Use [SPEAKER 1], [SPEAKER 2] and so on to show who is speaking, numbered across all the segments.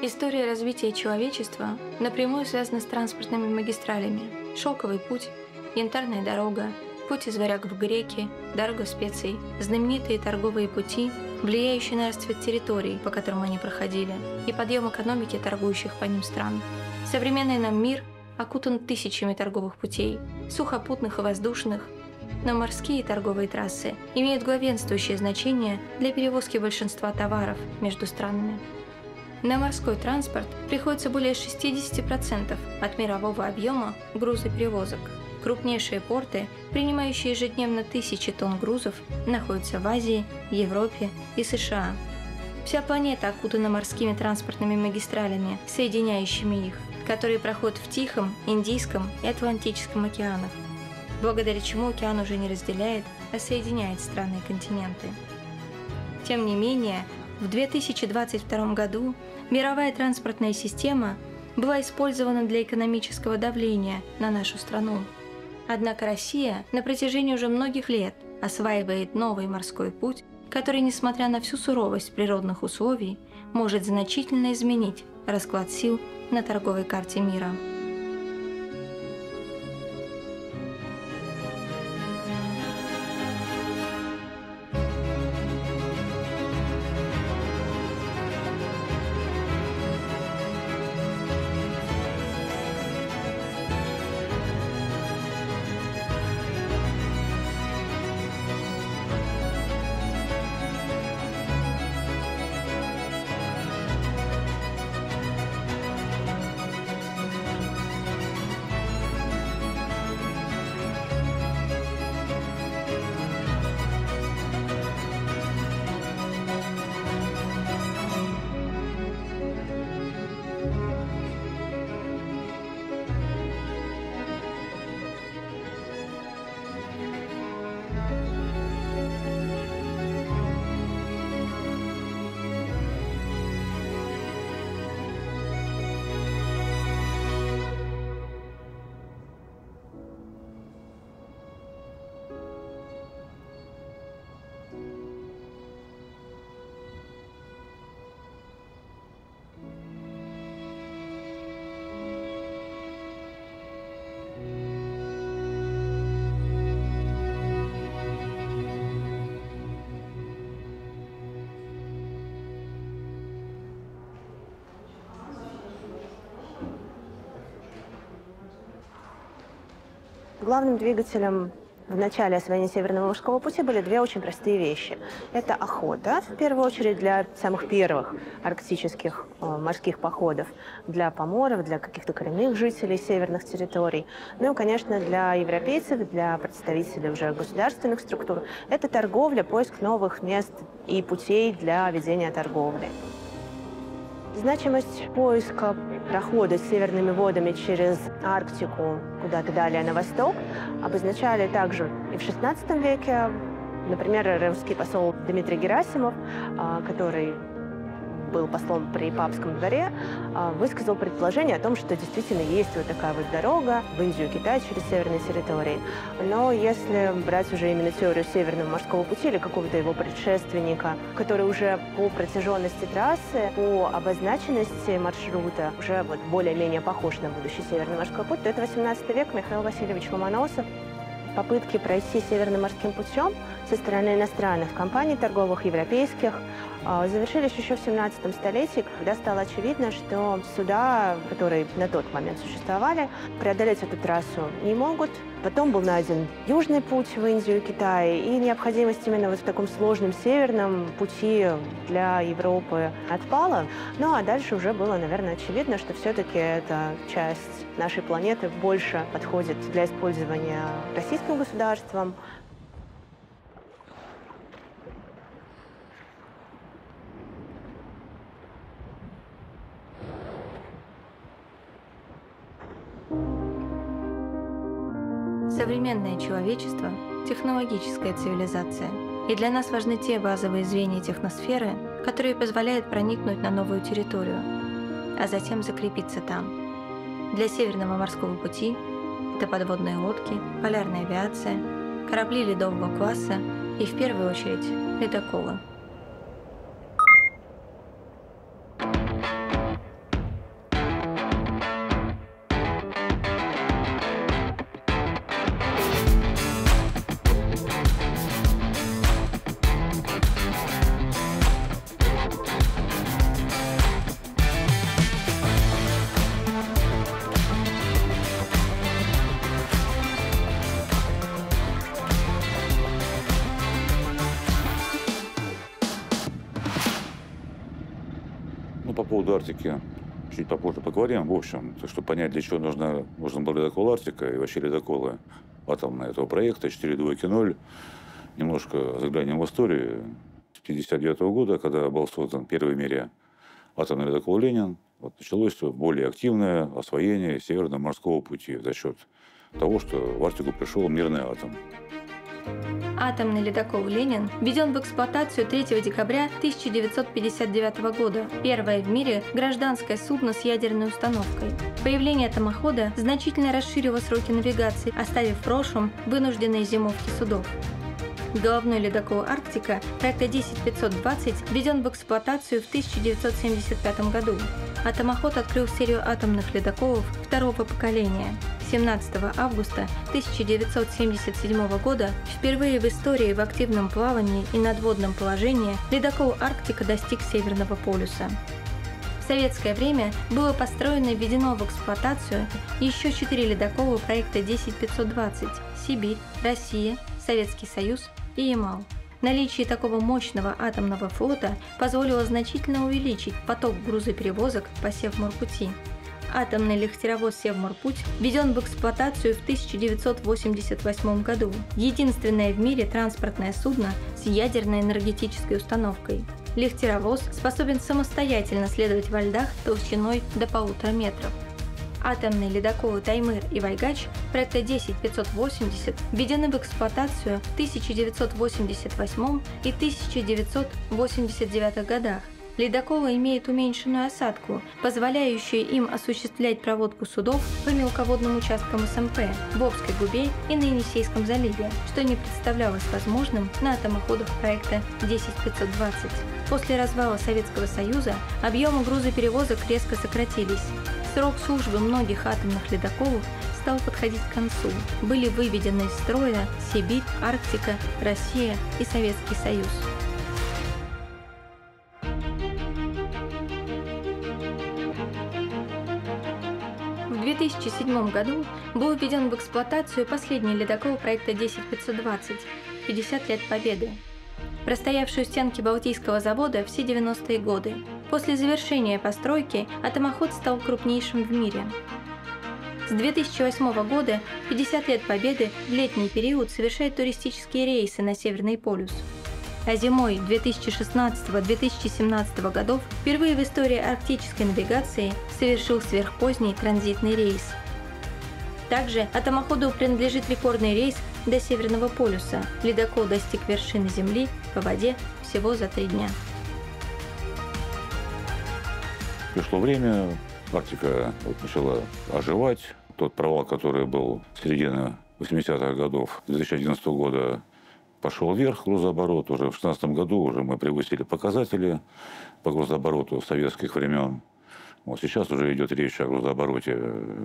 [SPEAKER 1] История развития человечества напрямую связана с транспортными магистралями. Шелковый путь, янтарная дорога, путь из варягов в греки, дорога специй, знаменитые торговые пути, влияющие на расцвет территорий, по которым они проходили, и подъем экономики торгующих по ним стран. Современный нам мир окутан тысячами торговых путей, сухопутных и воздушных, но морские торговые трассы имеют главенствующее значение для перевозки большинства товаров между странами. На морской транспорт приходится более 60% от мирового объема грузоперевозок. Крупнейшие порты, принимающие ежедневно тысячи тонн грузов, находятся в Азии, Европе и США. Вся планета окутана морскими транспортными магистралями, соединяющими их, которые проходят в Тихом, Индийском и Атлантическом океанах, благодаря чему океан уже не разделяет, а соединяет страны и континенты. Тем не менее, в 2022 году мировая транспортная система была использована для экономического давления на нашу страну. Однако Россия на протяжении уже многих лет осваивает новый морской путь, который, несмотря на всю суровость природных условий, может значительно изменить расклад сил на торговой карте мира.
[SPEAKER 2] Главным двигателем в начале освоения Северного морского пути были две очень простые вещи. Это охота, в первую очередь для самых первых арктических морских походов, для поморов, для каких-то коренных жителей северных территорий. Ну и, конечно, для европейцев, для представителей уже государственных структур. Это торговля, поиск новых мест и путей для ведения торговли. Значимость поиска прохода с северными водами через Арктику куда-то далее на восток обозначали также и в XVI веке. Например, русский посол Дмитрий Герасимов, который был послом при папском дворе, высказал предположение о том, что действительно есть вот такая вот дорога в Индию, Китай через северные территории. Но если брать уже именно теорию Северного морского пути или какого-то его предшественника, который уже по протяженности трассы, по обозначенности маршрута уже вот более-менее похож на будущий Северный морской путь, то это 18 век, Михаил Васильевич Ломоносов. Попытки пройти Северным морским путем со стороны иностранных компаний, торговых, европейских, завершились еще в 17 столетии, когда стало очевидно, что суда, которые на тот момент существовали, преодолеть эту трассу не могут. Потом был найден южный путь в Индию и Китай, и необходимость именно вот в таком сложном северном пути для Европы отпала. Ну а дальше уже было, наверное, очевидно, что все-таки эта часть нашей планеты больше подходит для использования российским государством.
[SPEAKER 1] Современное человечество – технологическая цивилизация, и для нас важны те базовые звенья техносферы, которые позволяют проникнуть на новую территорию, а затем закрепиться там. Для Северного морского пути это подводные лодки, полярная авиация, корабли ледового класса и, в первую очередь, ледоколы.
[SPEAKER 3] поводу Арктики чуть попозже поговорим. В общем, чтобы понять, для чего нужен был ледокол «Арктика» и вообще ледоколы атомные этого проекта 4.2.0, немножко заглянем в историю. С 1959 года, когда был создан первый в мире атомный ледокол «Ленин», началось более активное освоение Северного морского пути за счет того, что в Арктику пришел мирный атом.
[SPEAKER 1] Атомный ледокол «Ленин» введен в эксплуатацию 3 декабря 1959 года. Первое в мире гражданское судно с ядерной установкой. Появление атомохода значительно расширило сроки навигации, оставив в прошлом вынужденные зимовки судов. Головной ледокол «Арктика» проекта 10520 введен в эксплуатацию в 1975 году. Атомоход открыл серию атомных ледоколов второго поколения. 17 августа 1977 года впервые в истории в активном плавании и надводном положении ледокол «Арктика» достиг Северного полюса. В советское время было построено и введено в эксплуатацию еще 4 ледокола проекта 10520 «Сибирь», «Россия», «Советский Союз» и «Ямал». Наличие такого мощного атомного флота позволило значительно увеличить поток грузоперевозок по Севморпути. Атомный лихтеровоз «Севморпуть» введен в эксплуатацию в 1988 году. Единственное в мире транспортное судно с ядерной энергетической установкой. Лихтеровоз способен самостоятельно следовать во льдах толщиной до 1,5 метра. Атомные ледоколы «Таймыр» и «Вайгач» проекта 10580 введены в эксплуатацию в 1988 и 1989 годах. Ледоколы имеют уменьшенную осадку, позволяющую им осуществлять проводку судов по мелководным участкам СМП в Обской губе и на Енисейском заливе, что не представлялось возможным на атомоходах проекта 10520. После развала Советского Союза объемы грузоперевозок резко сократились. Срок службы многих атомных ледоколов стал подходить к концу. Были выведены из строя Сибирь, Арктика, Россия и Советский Союз. В 2007 году был введен в эксплуатацию последний ледокол проекта 10520 «50 лет Победы», простоявший у стенки Балтийского завода все 90-е годы. После завершения постройки атомоход стал крупнейшим в мире. С 2008 года 50 лет Победы в летний период совершает туристические рейсы на Северный полюс. А зимой 2016-2017 годов впервые в истории арктической навигации совершил сверхпоздний транзитный рейс. Также атомоходу принадлежит рекордный рейс до Северного полюса. Ледокол достиг вершины Земли по воде всего за 3 дня.
[SPEAKER 3] Пришло время, Арктика начала оживать. Тот провал, который был с середины 80-х годов 2011 года, пошел вверх грузооборот. Уже в 2016 году уже мы превысили показатели по грузообороту советских времен. Сейчас уже идет речь о грузообороте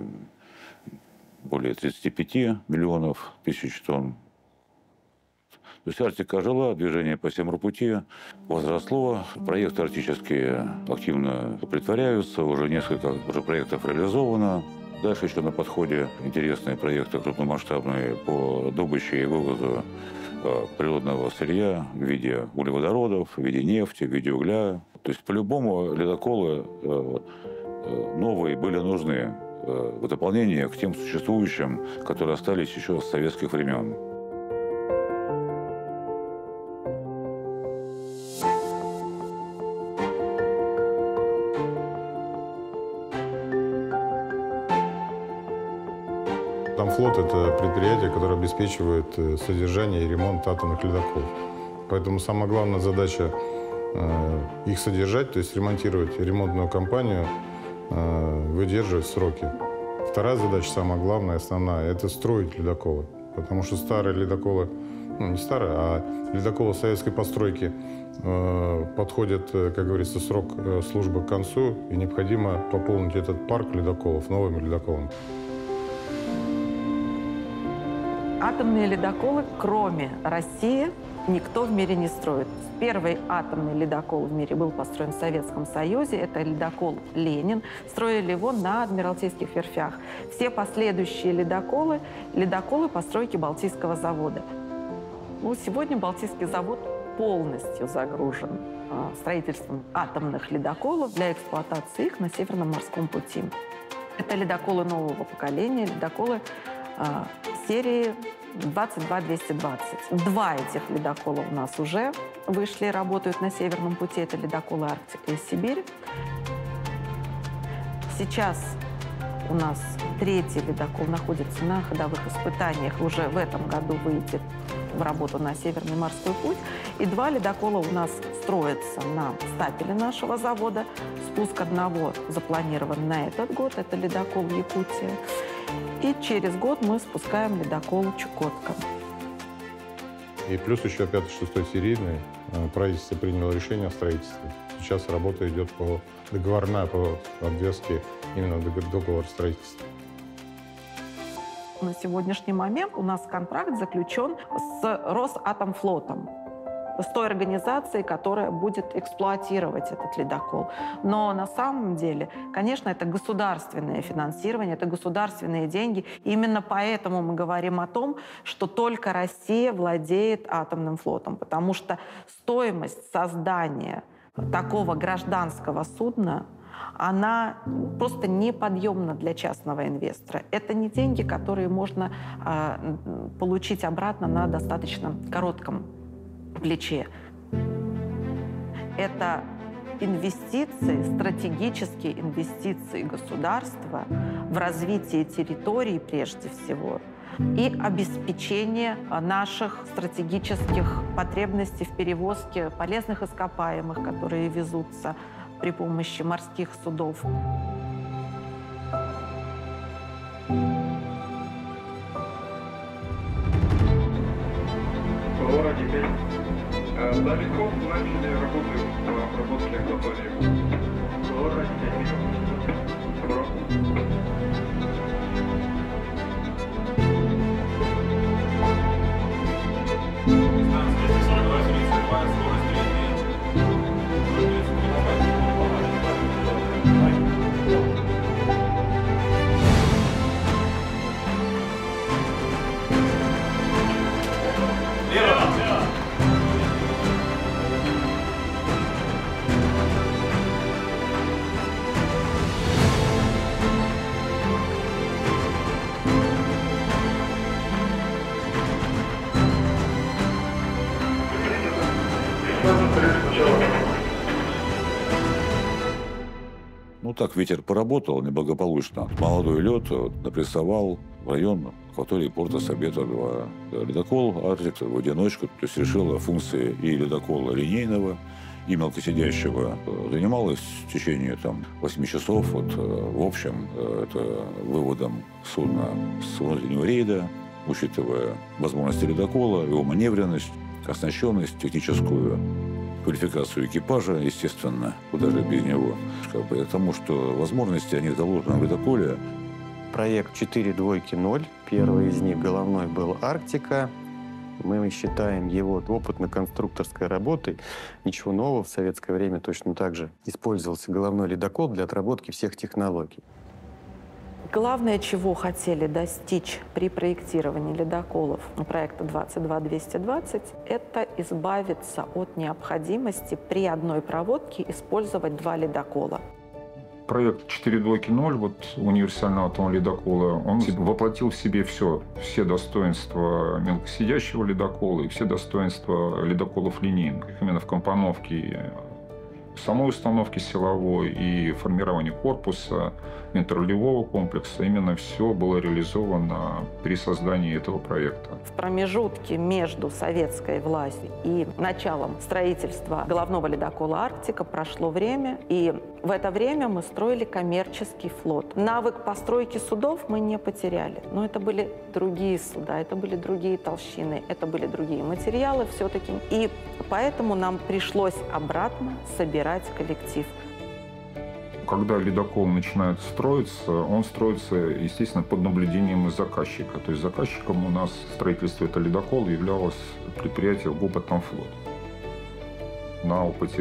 [SPEAKER 3] более 35 миллионов тысяч тонн. То есть Арктика ожила, движение по Севморпути возросло, проекты арктические активно притворяются, уже несколько проектов реализовано. Дальше еще на подходе интересные проекты крупномасштабные по добыче и вывозу природного сырья в виде углеводородов, в виде нефти, в виде угля. То есть по-любому ледоколы новые были нужны в дополнение к тем существующим, которые остались еще с советских времен.
[SPEAKER 4] Атомфлот – это предприятие, которое обеспечивает содержание и ремонт атомных ледоколов. Поэтому самая главная задача их содержать, то есть ремонтировать ремонтную компанию, выдерживать сроки. Вторая задача, самая главная, основная – это строить ледоколы. Потому что старые ледоколы, не старые, а ледоколы советской постройки подходят, как говорится, срок службы к концу, и необходимо пополнить этот парк ледоколов новыми ледоколами.
[SPEAKER 5] Атомные ледоколы, кроме России, никто в мире не строит. Первый атомный ледокол в мире был построен в Советском Союзе. Это ледокол «Ленин». Строили его на Адмиралтейских верфях. Все последующие ледоколы постройки Балтийского завода. Сегодня Балтийский завод полностью загружен строительством атомных ледоколов для эксплуатации их на Северном морском пути. Это ледоколы нового поколения, ледоколы серии 22-220. Два этих ледокола у нас уже вышли и работают на Северном пути. Это ледоколы «Арктика» и «Сибирь». Сейчас у нас третий ледокол находится на ходовых испытаниях. Уже в этом году выйдет в работу на Северный морской путь. И два ледокола у нас строятся на стапеле нашего завода. Спуск одного запланирован на этот год. Это ледокол «Якутия». И через год мы спускаем ледокол «Чукотка».
[SPEAKER 4] И плюс еще 5-6 серийный. Правительство приняло решение о строительстве. Сейчас работа идет договорная по обвязке именно договор строительства.
[SPEAKER 5] На сегодняшний момент у нас контракт заключен с Росатомфлотом, с той организацией, которая будет эксплуатировать этот ледокол. Но на самом деле, конечно, это государственное финансирование, это государственные деньги. Именно поэтому мы говорим о том, что только Россия владеет атомным флотом, потому что стоимость создания такого гражданского судна, она просто неподъемна для частного инвестора. Это не деньги, которые можно получить обратно на достаточно коротком плече. Это инвестиции, стратегические инвестиции государства в развитие территории прежде всего и обеспечение наших стратегических потребностей в перевозке полезных ископаемых, которые везутся при помощи морских судов.
[SPEAKER 6] Далеко начали работы по обработке акватории.
[SPEAKER 3] Ну так ветер поработал неблагополучно. Молодой лед напрессовал в район акватории порта Сабета-2. Ледокол «Арктик» в одиночку, то есть решила функции и ледокола линейного, и мелкосидящего. Занималась в течение 8 часов. В общем, это выводом судна с внутреннего рейда, учитывая возможности ледокола, его маневренность, оснащенность, техническую квалификацию экипажа, естественно, куда же без него. Потому что возможности, они заложены в ледоколе.
[SPEAKER 7] Проект 4-2-0. Первый из них головной был «Арктика». Мы считаем его опытно-конструкторской работой. Ничего нового. В советское время точно так же использовался головной ледокол для отработки всех технологий.
[SPEAKER 5] Главное, чего хотели достичь при проектировании ледоколов проекта 22-220, это избавиться от необходимости при одной проводке использовать два ледокола.
[SPEAKER 6] Проект 4.2.0, универсального атомного ледокола, он воплотил в себе все достоинства мелкосидящего ледокола и все достоинства ледоколов линейных. Именно в компоновке самой установки силовой и формировании корпуса, винторулевого комплекса. Именно все было реализовано при создании этого проекта.
[SPEAKER 5] В промежутке между советской властью и началом строительства головного ледокола «Арктика» прошло время, и в это время мы строили коммерческий флот. Навык постройки судов мы не потеряли, но это были другие суда, это были другие толщины, это были другие материалы все-таки. И поэтому нам пришлось обратно собирать коллектив.
[SPEAKER 6] Когда ледокол начинает строиться, он строится, естественно, под наблюдением заказчика. То есть заказчиком у нас строительство этого ледокола являлось предприятие «Гопотомфлот». На опыте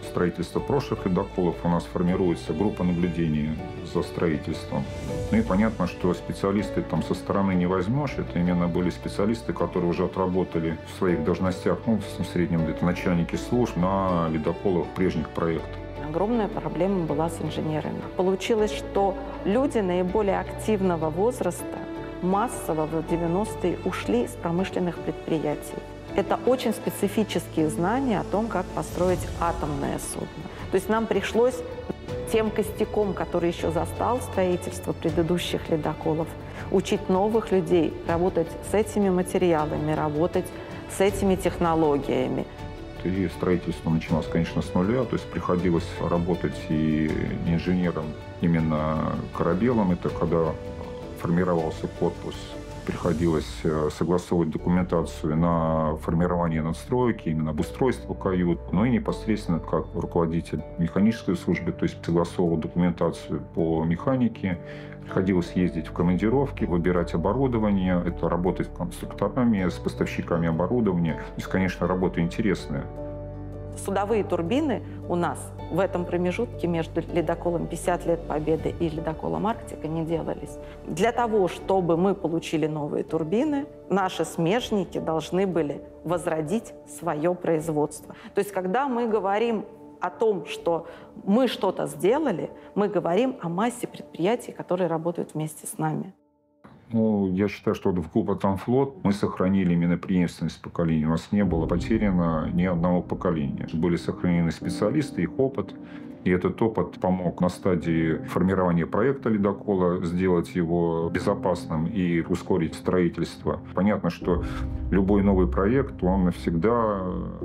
[SPEAKER 6] строительства прошлых ледоколов у нас формируется группа наблюдения за строительством. Ну и понятно, что специалисты там со стороны не возьмешь. Это именно были специалисты, которые уже отработали в своих должностях, ну, в среднем это начальники служб на ледоколах прежних проектов.
[SPEAKER 5] Огромная проблема была с инженерами. Получилось, что люди наиболее активного возраста массово в 90-е ушли из промышленных предприятий. Это очень специфические знания о том, как построить атомное судно. То есть нам пришлось тем костяком, который еще застал строительство предыдущих ледоколов, учить новых людей работать с этими материалами, работать с этими технологиями.
[SPEAKER 6] И строительство начиналось, конечно, с нуля, то есть приходилось работать и инженером именно корабелом, это когда формировался корпус, приходилось согласовывать документацию на формирование надстройки, именно обустройство кают, но и непосредственно как руководитель механической службы, то есть согласовывал документацию по механике, приходилось ездить в командировки, выбирать оборудование, это работать с конструкторами, с поставщиками оборудования. То есть, конечно, работа интересная.
[SPEAKER 5] Судовые турбины у нас в этом промежутке между ледоколом «50 лет Победы» и ледоколом «Арктика» не делались. Для того, чтобы мы получили новые турбины, наши смежники должны были возродить свое производство. То есть, когда мы говорим о том, что мы что-то сделали, мы говорим о массе предприятий, которые работают вместе с нами.
[SPEAKER 6] Ну, я считаю, что в ГУП «Атомфлот» мы сохранили именно преемственность поколений. У нас не было потеряно ни одного поколения. Были сохранены специалисты, их опыт. И этот опыт помог на стадии формирования проекта ледокола сделать его безопасным и ускорить строительство. Понятно, что любой новый проект, он всегда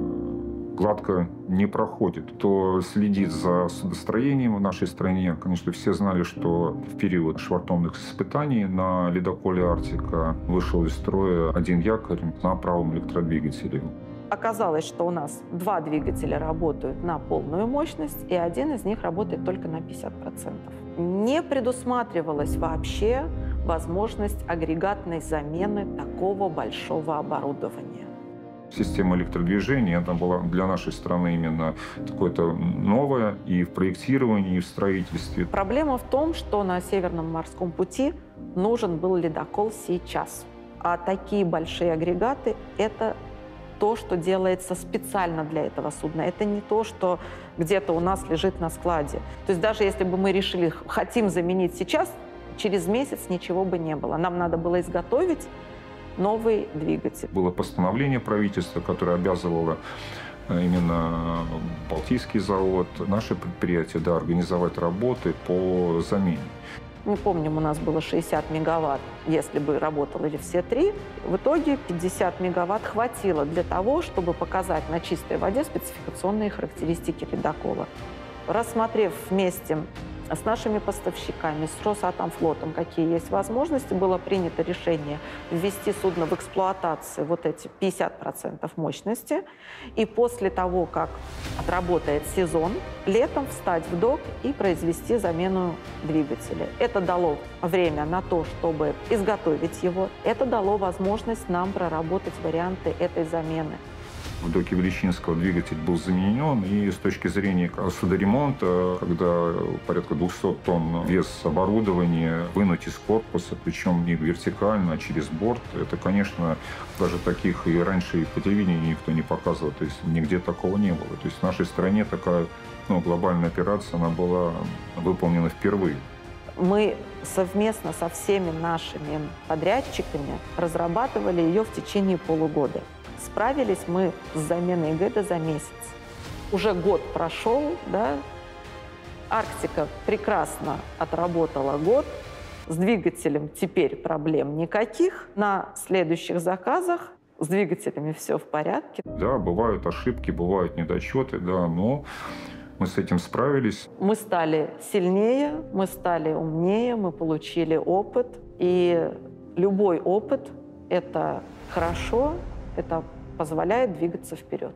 [SPEAKER 6] гладко не проходит. Кто следит за судостроением в нашей стране, конечно, все знали, что в период швартовных испытаний на ледоколе «Арктика» вышел из строя один якорь на правом электродвигателе.
[SPEAKER 5] Оказалось, что у нас 2 двигателя работают на полную мощность, и один из них работает только на 50%. Не предусматривалась вообще возможность агрегатной замены такого большого оборудования.
[SPEAKER 6] Система электродвижения, она была для нашей страны именно такое-то новое и в проектировании, и в строительстве.
[SPEAKER 5] Проблема в том, что на Северном морском пути нужен был ледокол сейчас. А такие большие агрегаты – это то, что делается специально для этого судна. Это не то, что где-то у нас лежит на складе. То есть даже если бы мы решили, хотим заменить сейчас, через месяц ничего бы не было. Нам надо было изготовить новый двигатель.
[SPEAKER 6] Было постановление правительства, которое обязывало именно Балтийский завод, наше предприятие, да, организовать работы по замене.
[SPEAKER 5] Мы помним, у нас было 60 мегаватт, если бы работали все 3. В итоге 50 мегаватт хватило для того, чтобы показать на чистой воде спецификационные характеристики ледокола. Рассмотрев вместе с нашими поставщиками, с Росатомфлотом, какие есть возможности, было принято решение ввести судно в эксплуатацию, вот эти 50% мощности, и после того, как отработает сезон, летом встать в док и произвести замену двигателя. Это дало время на то, чтобы изготовить его. Это дало возможность нам проработать варианты этой замены.
[SPEAKER 6] В доке Величинского двигатель был заменен, и с точки зрения судоремонта, когда порядка 200 тонн вес оборудования вынуть из корпуса, причем не вертикально, а через борт, это, конечно, даже таких и раньше и по телевидению никто не показывал, то есть нигде такого не было. То есть в нашей стране такая глобальная операция, она была выполнена впервые.
[SPEAKER 5] Мы совместно со всеми нашими подрядчиками разрабатывали ее в течение полугода. Справились мы с заменой ГЭДа за месяц. Уже год прошел, да? «Арктика» прекрасно отработала год. С двигателем теперь проблем никаких. На следующих заказах с двигателями все в порядке.
[SPEAKER 6] Да, бывают ошибки, бывают недочеты, да, но мы с этим справились.
[SPEAKER 5] Мы стали сильнее, мы стали умнее, мы получили опыт. И любой опыт – это хорошо, это позволяет двигаться вперед.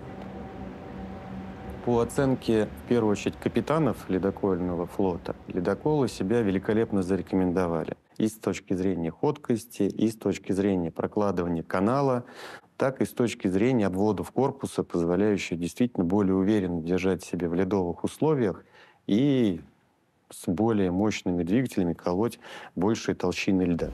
[SPEAKER 7] По оценке, в первую очередь, капитанов ледокольного флота, ледоколы себя великолепно зарекомендовали. И с точки зрения ходкости, и с точки зрения прокладывания канала. так и с точки зрения обводов корпуса, позволяющих действительно более уверенно держать себя в ледовых условиях и с более мощными двигателями колоть большие толщины льда.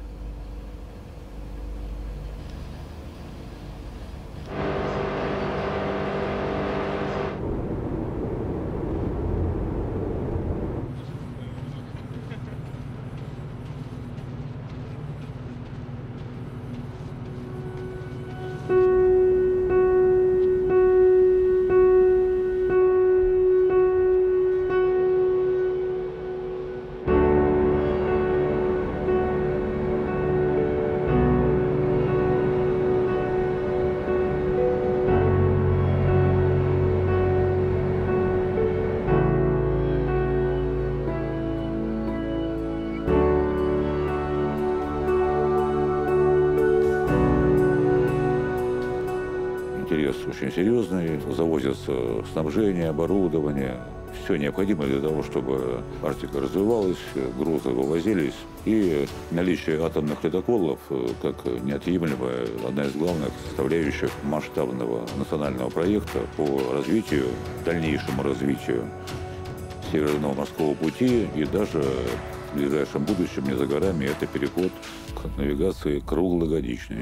[SPEAKER 3] Интерес очень серьезный, завозится снабжение, оборудование. Все необходимое для того, чтобы Арктика развивалась, грузы вывозились. И наличие атомных ледоколов как неотъемлемая, одна из главных составляющих масштабного национального проекта по развитию, дальнейшему развитию Северного морского пути. И даже в ближайшем будущем, не за горами, это переход к навигации круглогодичной.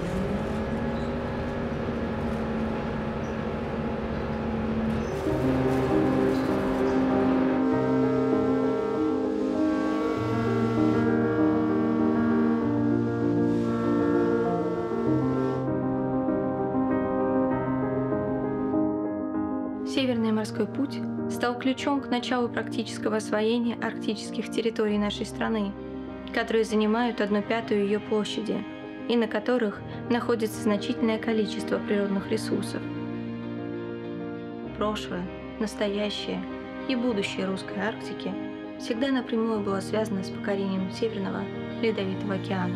[SPEAKER 1] Северный морской путь стал ключом к началу практического освоения арктических территорий нашей страны, которые занимают 1/5 ее площади и на которых находится значительное количество природных ресурсов. Прошлое, настоящее и будущее русской Арктики всегда напрямую было связано с покорением Северного Ледовитого океана.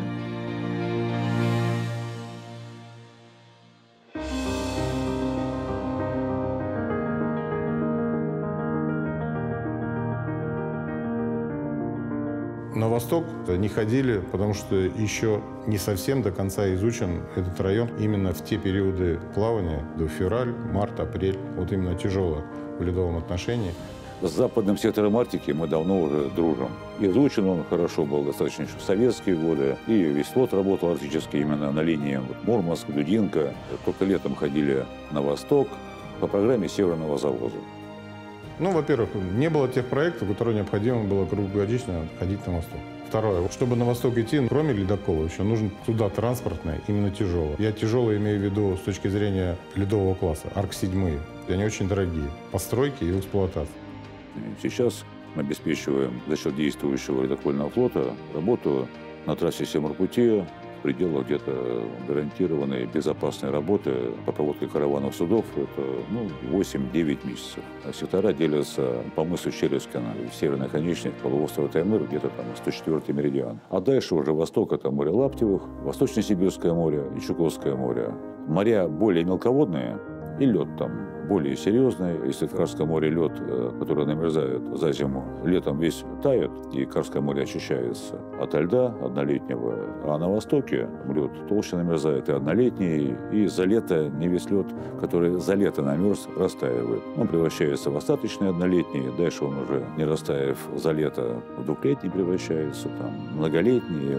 [SPEAKER 4] На восток не ходили, потому что еще не совсем до конца изучен этот район именно в те периоды плавания, до февраль, март, апрель, вот именно тяжело в ледовом отношении.
[SPEAKER 3] С западным сектором Арктики мы давно уже дружим. Изучен он хорошо был достаточно еще в советские годы. И весь флот работал арктически именно на линии Мурманск, Дудинка. Только летом ходили на восток по программе Северного завоза.
[SPEAKER 4] Ну, во-первых, не было тех проектов, которые необходимо было круглогодично ходить на восток. Второе. Чтобы на восток идти, кроме ледокола, еще нужен туда транспортное, именно тяжелое. Я тяжелое имею в виду с точки зрения ледового класса, Арк-7. Они очень дорогие. Постройки и эксплуатация.
[SPEAKER 3] Сейчас мы обеспечиваем за счет действующего ледокольного флота работу на трассе Севморпути в пределах где-то гарантированной безопасной работы по проводке караванов судов. Это 8-9 месяцев. А сектора делятся по мысу Челюскина, северный конечник, полуострова Таймыр, где-то там 104-й меридиан. А дальше уже восток — это море Лаптевых, Восточно-Сибирское море и Чуковское море. Моря более мелководные, и лед там более серьезный. Если в Карском море лед, который намерзает за зиму, летом весь тает, и Карское море очищается от льда однолетнего. А на востоке лед толще намерзает и однолетний, и за лето не весь лед, который за лето намерз, растаивает. Он превращается в остаточный однолетний, дальше он уже, не растаяв за лето, в двухлетний превращается, там, многолетний.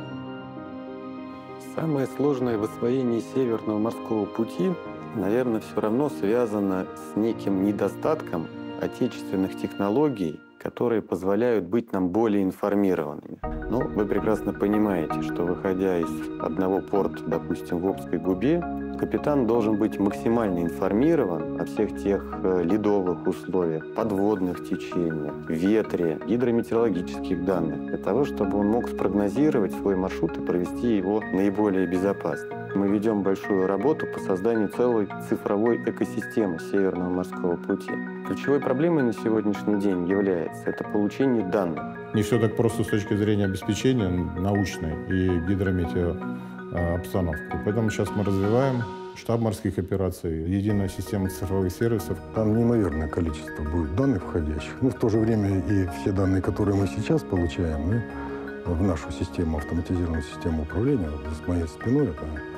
[SPEAKER 7] Самое сложное в освоении Северного морского пути, наверное, все равно связано с неким недостатком отечественных технологий, которые позволяют быть нам более информированными. Ну, вы прекрасно понимаете, что, выходя из одного порта, допустим, в Обской губе, капитан должен быть максимально информирован о всех тех ледовых условиях, подводных течениях, ветре, гидрометеорологических данных, для того, чтобы он мог спрогнозировать свой маршрут и провести его наиболее безопасно. Мы ведем большую работу по созданию целой цифровой экосистемы Северного морского пути. Ключевой проблемой на сегодняшний день является это получение данных.
[SPEAKER 4] Не все так просто с точки зрения обеспечения научной и гидрометеообстановки. Поэтому сейчас мы развиваем штаб морских операций, единая система цифровых сервисов.
[SPEAKER 8] Там неимоверное количество будет данных входящих. Но в то же время и все данные, которые мы сейчас получаем, мы в нашу систему, автоматизированную систему управления, вот за моей спиной, это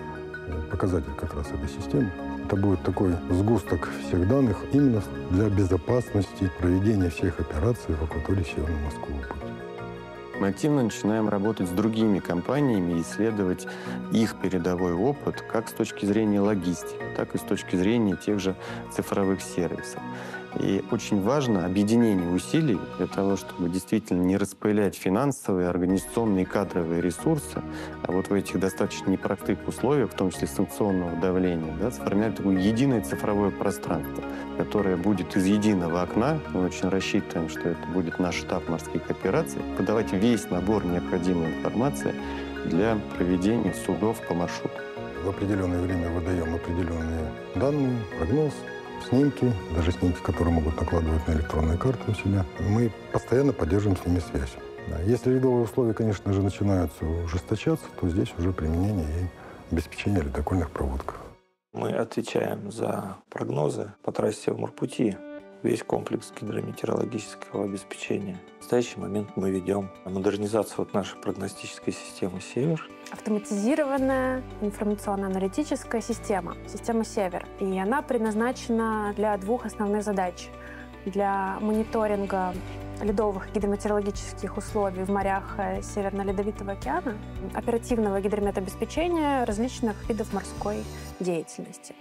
[SPEAKER 8] показатель как раз этой системы. Это будет такой сгусток всех данных именно для безопасности проведения всех операций в акватории Северного морского пути.
[SPEAKER 7] Мы активно начинаем работать с другими компаниями, исследовать их передовой опыт как с точки зрения логистики, так и с точки зрения тех же цифровых сервисов. И очень важно объединение усилий для того, чтобы действительно не распылять финансовые, организационные и кадровые ресурсы, а вот в этих достаточно непростых условиях, в том числе санкционного давления, да, сформировать такое единое цифровое пространство, которое будет из единого окна. Мы очень рассчитываем, что это будет наш штаб морских операций, подавать весь набор необходимой информации для проведения судов по маршруту.
[SPEAKER 8] В определенное время выдаем определенные данные, прогноз, снимки, даже снимки, которые могут накладывать на электронные карты у себя. Мы постоянно поддерживаем с ними связь. Да. Если ледовые условия, конечно же, начинаются ужесточаться, то здесь уже применение и обеспечение ледокольных проводков.
[SPEAKER 9] Мы отвечаем за прогнозы по трассе Севморпути, весь комплекс гидрометеорологического обеспечения. В настоящий момент мы ведем модернизацию нашей прогностической системы «Север».
[SPEAKER 10] Автоматизированная информационно-аналитическая система «Север». И она предназначена для двух основных задач. Для мониторинга ледовых гидрометеорологических условий в морях Северно-Ледовитого океана, оперативного гидрометобеспечения различных видов морской деятельности.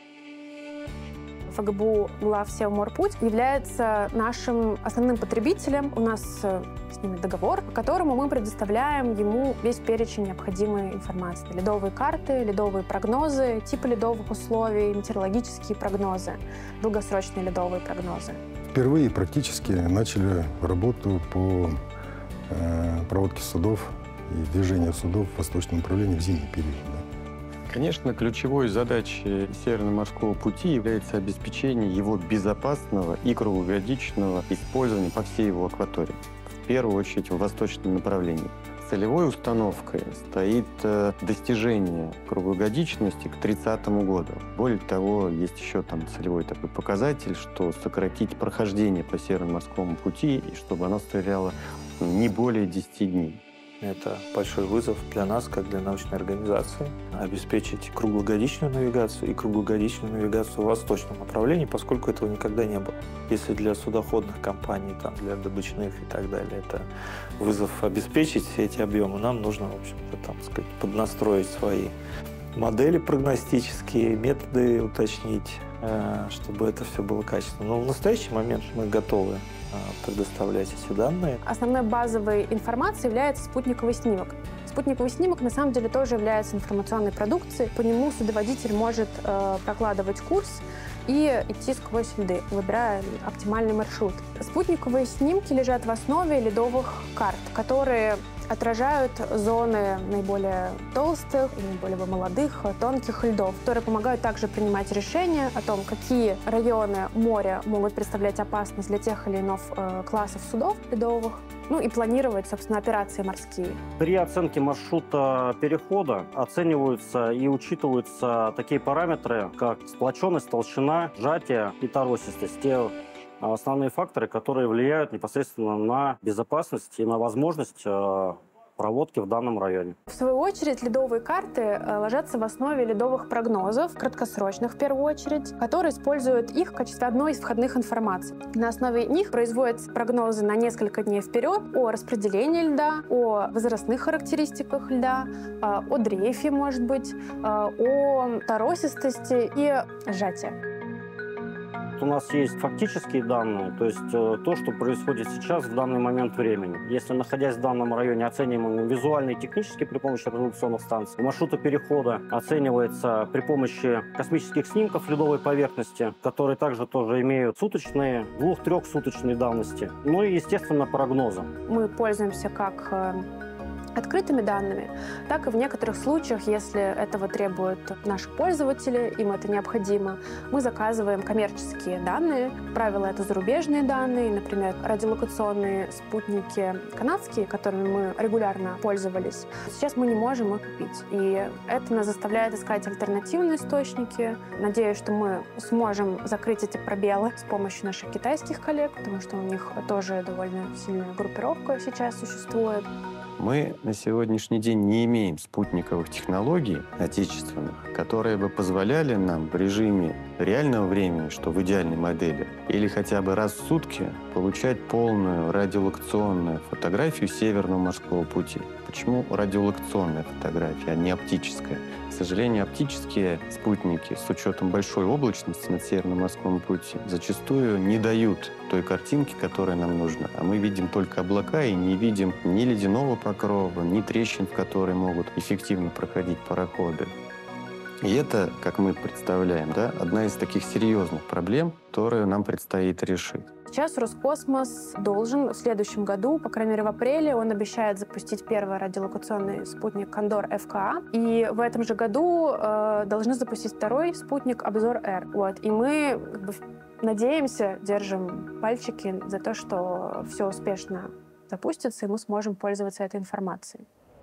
[SPEAKER 10] ФГБУ «Глав Севморпуть» является нашим основным потребителем. У нас с ними договор, по которому мы предоставляем ему весь перечень необходимой информации. Ледовые карты, ледовые прогнозы, типы ледовых условий, метеорологические прогнозы, долгосрочные ледовые прогнозы.
[SPEAKER 8] Впервые практически начали работу по проводке судов и движению судов в восточном направлении в зимний период.
[SPEAKER 7] Конечно, ключевой задачей Северно-морского пути является обеспечение его безопасного и круглогодичного использования по всей его акватории. В первую очередь в восточном направлении. Целевой установкой стоит достижение круглогодичности к 30 году. Более того, есть еще там целевой такой показатель, что сократить прохождение по Северно-морскому пути, и чтобы оно составляло не более 10 дней.
[SPEAKER 9] Это большой вызов для нас, как для научной организации, обеспечить круглогодичную навигацию и круглогодичную навигацию в восточном направлении, поскольку этого никогда не было. Если для судоходных компаний, там, для добычных и так далее, это вызов обеспечить все эти объемы, нам нужно, в общем-то, там, сказать, поднастроить свои модели прогностические, методы уточнить, чтобы это все было качественно. Но в настоящий момент мы готовы предоставлять эти данные.
[SPEAKER 10] Основной базовой информацией является спутниковый снимок. Спутниковый снимок на самом деле тоже является информационной продукцией. По нему судоводитель может прокладывать курс и идти сквозь льды, выбирая оптимальный маршрут. Спутниковые снимки лежат в основе ледовых карт, которые отражают зоны наиболее толстых и наиболее молодых, тонких льдов, которые помогают также принимать решения о том, какие районы моря могут представлять опасность для тех или иных классов судов ледовых, ну и планировать, собственно, операции морские.
[SPEAKER 11] При оценке маршрута перехода оцениваются и учитываются такие параметры, как сплоченность, толщина, сжатие и торосистость. Те основные факторы, которые влияют непосредственно на безопасность и на возможность проводки в данном районе.
[SPEAKER 10] В свою очередь, ледовые карты ложатся в основе ледовых прогнозов, краткосрочных в первую очередь, которые используют их в качестве одной из входных информаций. На основе них производятся прогнозы на несколько дней вперед о распределении льда, о возрастных характеристиках льда, о дрейфе, может быть, о торосистости и сжатии.
[SPEAKER 11] У нас есть фактические данные, то есть то, что происходит сейчас в данный момент времени. Если, находясь в данном районе, оцениваем визуально и технически при помощи резолюционных станций, маршруты перехода оценивается при помощи космических снимков ледовой поверхности, которые также тоже имеют суточные, 2-3-суточные давности. Ну и, естественно, прогнозом.
[SPEAKER 10] Мы пользуемся как открытыми данными, так и в некоторых случаях, если этого требуют наши пользователи, им это необходимо, мы заказываем коммерческие данные. Как правило, это зарубежные данные, например, радиолокационные спутники канадские, которыми мы регулярно пользовались. Сейчас мы не можем их купить, и это нас заставляет искать альтернативные источники. Надеюсь, что мы сможем закрыть эти пробелы с помощью наших китайских коллег, потому что у них тоже довольно сильная группировка сейчас существует.
[SPEAKER 7] Мы на сегодняшний день не имеем спутниковых технологий отечественных, которые бы позволяли нам в режиме реального времени, что в идеальной модели, или хотя бы раз в сутки получать полную радиолокационную фотографию Северного морского пути. Почему радиолокационная фотография, а не оптическая? К сожалению, оптические спутники с учетом большой облачности над Северным морским путем зачастую не дают той картинки, которая нам нужна. А мы видим только облака и не видим ни ледяного покрова, ни трещин, в которые могут эффективно проходить пароходы. И это, как мы представляем, да, одна из таких серьезных проблем, которую нам предстоит решить.
[SPEAKER 10] Сейчас Роскосмос должен в следующем году, по крайней мере в апреле, он обещает запустить первый радиолокационный спутник «Кондор ФКА». И в этом же году должны запустить второй спутник «Обзор-Р». Вот. И мы надеемся, держим пальчики за то, что все успешно запустится, и мы сможем пользоваться этой информацией.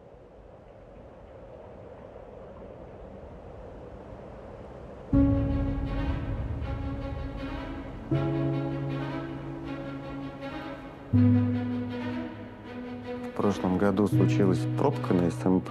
[SPEAKER 7] В прошлом году случилась пробка на СМП,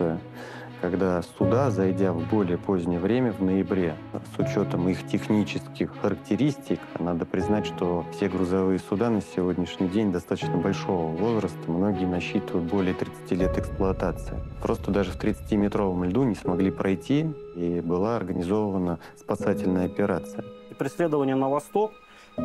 [SPEAKER 7] когда суда, зайдя в более позднее время, в ноябре, с учетом их технических характеристик, надо признать, что все грузовые суда на сегодняшний день достаточно большого возраста, многие насчитывают более 30 лет эксплуатации. Просто даже в 30-метровом льду не смогли пройти, и была организована спасательная операция.
[SPEAKER 11] Преследование на восток.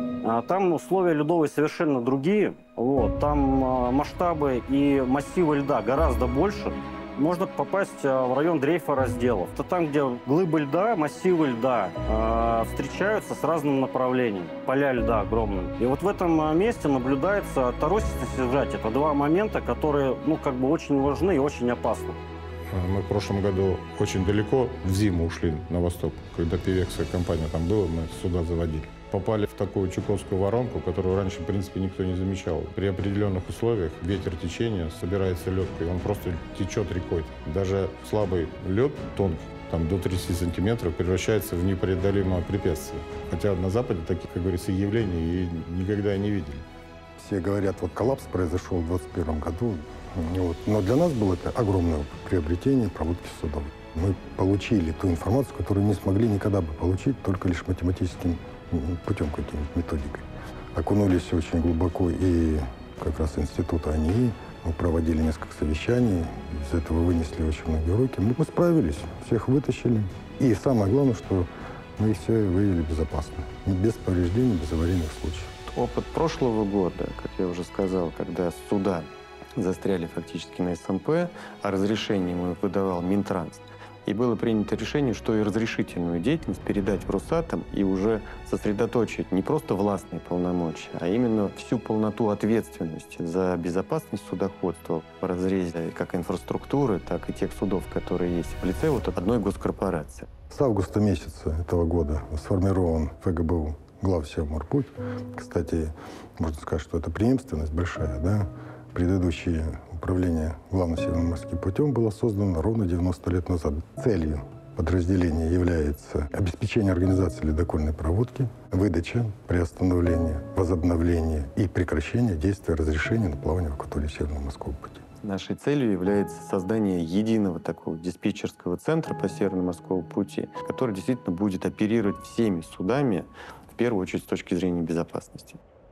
[SPEAKER 11] Там условия ледовые совершенно другие. Вот. Там масштабы и массивы льда гораздо больше. Можно попасть в район дрейфа разделов. Это там, где глыбы льда, массивы льда встречаются с разным направлением. Поля льда огромные. И вот в этом месте наблюдается торосистость и сжатие. Это два момента, которые очень важны и очень опасны.
[SPEAKER 4] Мы в прошлом году очень далеко в зиму ушли на восток. Когда Певекская компания там была, мы суда заводили. Попали в такую чукотскую воронку, которую раньше, в принципе, никто не замечал. При определенных условиях ветер течения, собирается лед, и он просто течет рекой. Даже слабый лед, тонкий, там до 30 сантиметров, превращается в непреодолимое препятствие. Хотя на Западе таких, как говорится, явлений и никогда не видели.
[SPEAKER 8] Все говорят, вот коллапс произошел в 2021 году. Вот. Но для нас было это огромное приобретение проводки судов. Мы получили ту информацию, которую не смогли никогда бы получить, только лишь математическим путем, каким-нибудь методикой. Окунулись очень глубоко и как раз института АНИИ. Мы проводили несколько совещаний, из этого вынесли очень многие уроки. Мы справились, всех вытащили. И самое главное, что мы все вывели безопасно. Без повреждений, без аварийных случаев.
[SPEAKER 7] Опыт прошлого года, как я уже сказал, когда суда застряли фактически на СМП, а разрешение ему выдавал Минтранс. И было принято решение, что и разрешительную деятельность передать в Росатом и уже сосредоточить не просто властные полномочия, а именно всю полноту ответственности за безопасность судоходства в разрезе как инфраструктуры, так и тех судов, которые есть в лице вот одной госкорпорации.
[SPEAKER 8] С августа месяца этого года сформирован ФГБУ главсевморпуть. Кстати, можно сказать, что это преемственность большая, да? Предыдущее управление Главным Северным морским путем было создано ровно 90 лет назад. Целью подразделения является обеспечение организации ледокольной проводки, выдача, приостановление, возобновление и прекращение действия разрешения на плавание в акватории Северного морского пути.
[SPEAKER 7] Нашей целью является создание единого такого диспетчерского центра по Северному морскому пути, который действительно будет оперировать всеми судами, в первую очередь с точки зрения безопасности.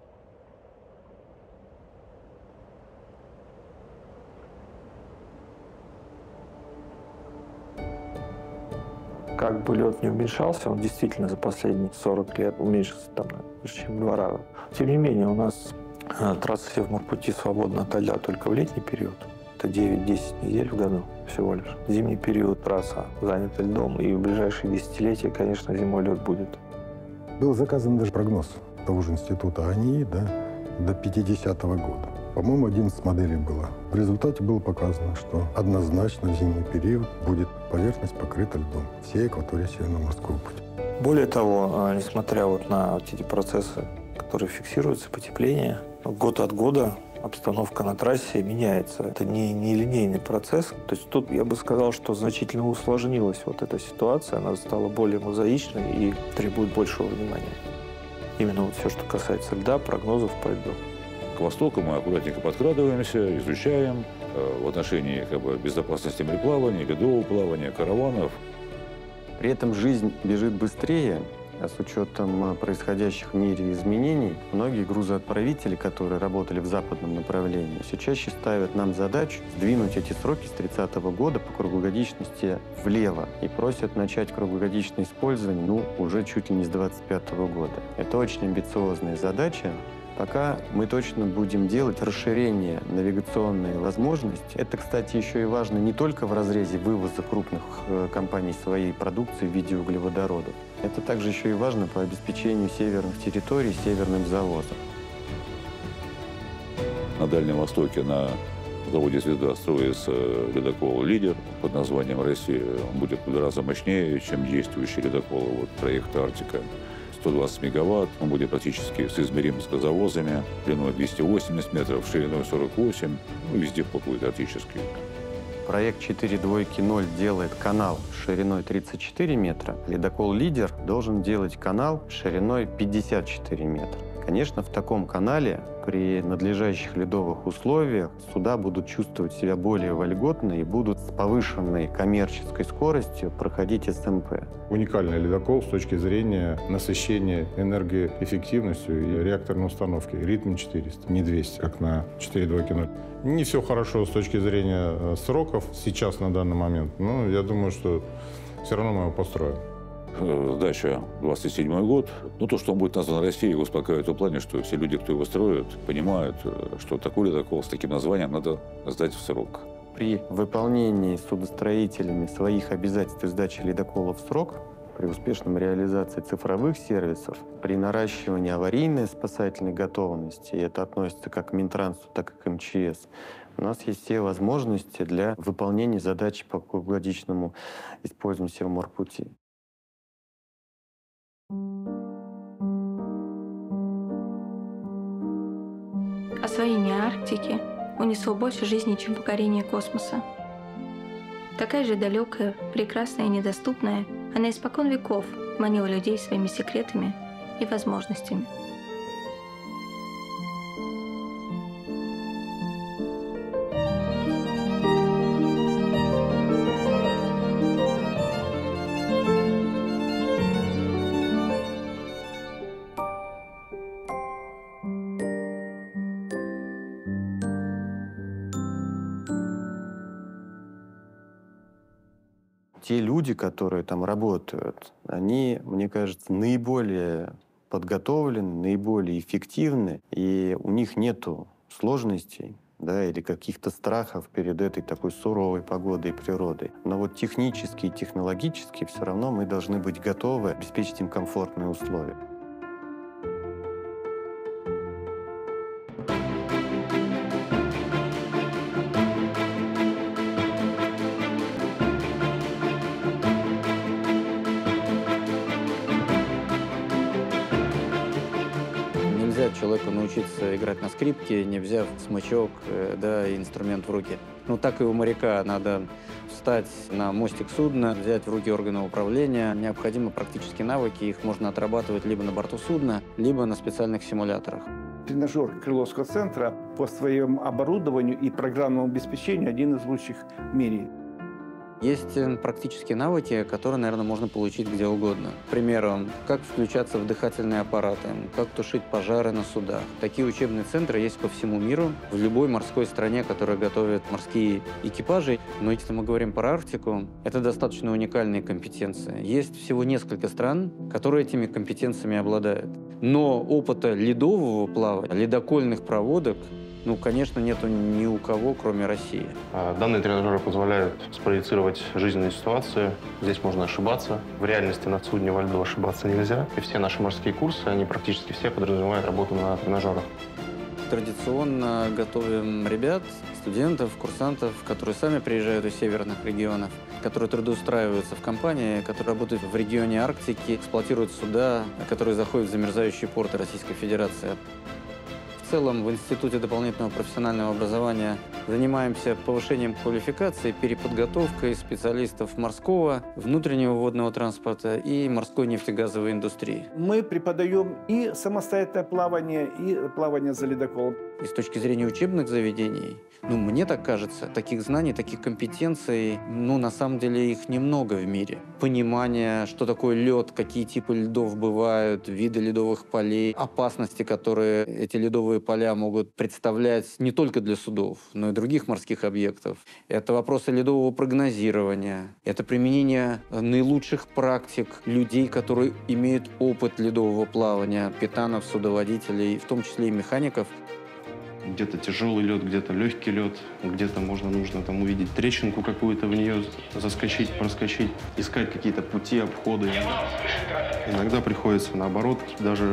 [SPEAKER 9] Как бы лед не уменьшался, он действительно за последние 40 лет уменьшился там больше, чем в 2 раза. Тем не менее, у нас трасса Севморпути свободна от льда только в летний период. Это 9-10 недель в году всего лишь. В зимний период трасса занята льдом, и в ближайшие десятилетия, конечно, зимой лед будет.
[SPEAKER 8] Был заказан даже прогноз того же института АНИИ, да, до 50-го года. По-моему, 11 моделей было. В результате было показано, что однозначно в зимний период будет поверхность покрыта льдом всей акватории Северного морского пути.
[SPEAKER 9] Более того, несмотря на вот эти процессы, которые фиксируются, потепление, год от года обстановка на трассе меняется. Это не линейный процесс. То есть тут я бы сказал, что значительно усложнилась вот эта ситуация. Она стала более мозаичной и требует большего внимания. Именно вот все, что касается льда, прогнозов по льду.
[SPEAKER 3] К востоку мы аккуратненько подкрадываемся, изучаем, в отношении безопасности мореплавания, ледового плавания, караванов.
[SPEAKER 7] При этом жизнь бежит быстрее, а с учетом происходящих в мире изменений, многие грузоотправители, которые работали в западном направлении, все чаще ставят нам задачу сдвинуть эти сроки с 30-го года по круглогодичности влево и просят начать круглогодичное использование уже чуть ли не с 25-го года. Это очень амбициозная задача. Пока мы точно будем делать расширение навигационной возможности. Это, кстати, еще и важно не только в разрезе вывоза крупных компаний своей продукции в виде углеводородов. Это также еще и важно по обеспечению северных территорий северным завозом.
[SPEAKER 3] На Дальнем Востоке на заводе «Звезда» строится ледокол «Лидер» под названием «Россия». Он будет в 2 раза мощнее, чем действующий ледокол проекта «Арктика». 120 мегаватт, он будет практически соизмерим с газовозами, длиной 280 метров, шириной 48, везде вход будет арктический.
[SPEAKER 7] Проект 4.2.0 делает канал шириной 34 метра. Ледокол «Лидер» должен делать канал шириной 54 метра. Конечно, в таком канале при надлежащих ледовых условиях суда будут чувствовать себя более вольготно и будут с повышенной коммерческой скоростью проходить СМП.
[SPEAKER 4] Уникальный ледокол с точки зрения насыщения энергоэффективностью и реакторной установки. Ритм 400, не 200, как на 4.2.0. Не все хорошо с точки зрения сроков сейчас, на данный момент, но я думаю, что все равно мы его построим.
[SPEAKER 3] Дача 27-й год. То, что он будет назван Россией, успокаивает в плане, что все люди, кто его строят, понимают, что такой ледокол с таким названием надо сдать в срок.
[SPEAKER 7] При выполнении судостроителями своих обязательств сдачи ледокола в срок, при успешном реализации цифровых сервисов, при наращивании аварийной спасательной готовности, и это относится как к Минтрансу, так и к МЧС, у нас есть все возможности для выполнения задачи по круглогодичному использованию Севморпути.
[SPEAKER 1] Освоение Арктики унесло больше жизни, чем покорение космоса. Такая же далекая, прекрасная и недоступная, она испокон веков манила людей своими секретами и возможностями.
[SPEAKER 7] Те люди, которые там работают, они, мне кажется, наиболее подготовлены, наиболее эффективны, и у них нету сложностей, или каких-то страхов перед этой такой суровой погодой и природой. Но вот технически и технологически все равно мы должны быть готовы обеспечить им комфортные условия.
[SPEAKER 12] Человеку научиться играть на скрипке, не взяв смычок, и инструмент в руки. Так и у моряка надо встать на мостик судна, взять в руки органы управления. Необходимы практические навыки, их можно отрабатывать либо на борту судна, либо на специальных симуляторах.
[SPEAKER 13] Тренажер Крыловского центра по своему оборудованию и программному обеспечению один из лучших в мире.
[SPEAKER 12] Есть практические навыки, которые, наверное, можно получить где угодно. К примеру, как включаться в дыхательные аппараты, как тушить пожары на судах. Такие учебные центры есть по всему миру, в любой морской стране, которая готовит морские экипажи. Но если мы говорим про Арктику, это достаточно уникальные компетенции. Есть всего несколько стран, которые этими компетенциями обладают. Но опыта ледового плавания, ледокольных проводок, конечно, нету ни у кого, кроме России.
[SPEAKER 14] Данные тренажеры позволяют спроецировать жизненные ситуации. Здесь можно ошибаться. В реальности на судне во льду ошибаться нельзя. И все наши морские курсы, они практически все подразумевают работу на тренажерах.
[SPEAKER 12] Традиционно готовим ребят, студентов, курсантов, которые сами приезжают из северных регионов, которые трудоустраиваются в компании, которые работают в регионе Арктики, эксплуатируют суда, которые заходят в замерзающие порты Российской Федерации. В в целом в Институте дополнительного профессионального образования занимаемся повышением квалификации, переподготовкой специалистов морского, внутреннего водного транспорта и морской нефтегазовой индустрии.
[SPEAKER 13] Мы преподаем и самостоятельное плавание, и плавание за ледоколом.
[SPEAKER 12] И с точки зрения учебных заведений, мне так кажется, таких знаний, таких компетенций, на самом деле их немного в мире. Понимание, что такое лед, какие типы льдов бывают, виды ледовых полей, опасности, которые эти ледовые поля могут представлять не только для судов, но и других морских объектов. Это вопросы ледового прогнозирования, это применение наилучших практик людей, которые имеют опыт ледового плавания, капитанов, судоводителей, в том числе и механиков.
[SPEAKER 14] Где-то тяжелый лед, где-то легкий лед, где-то нужно там увидеть трещинку какую-то, в нее заскочить, проскочить, искать какие-то пути, обходы. Иногда приходится наоборот, даже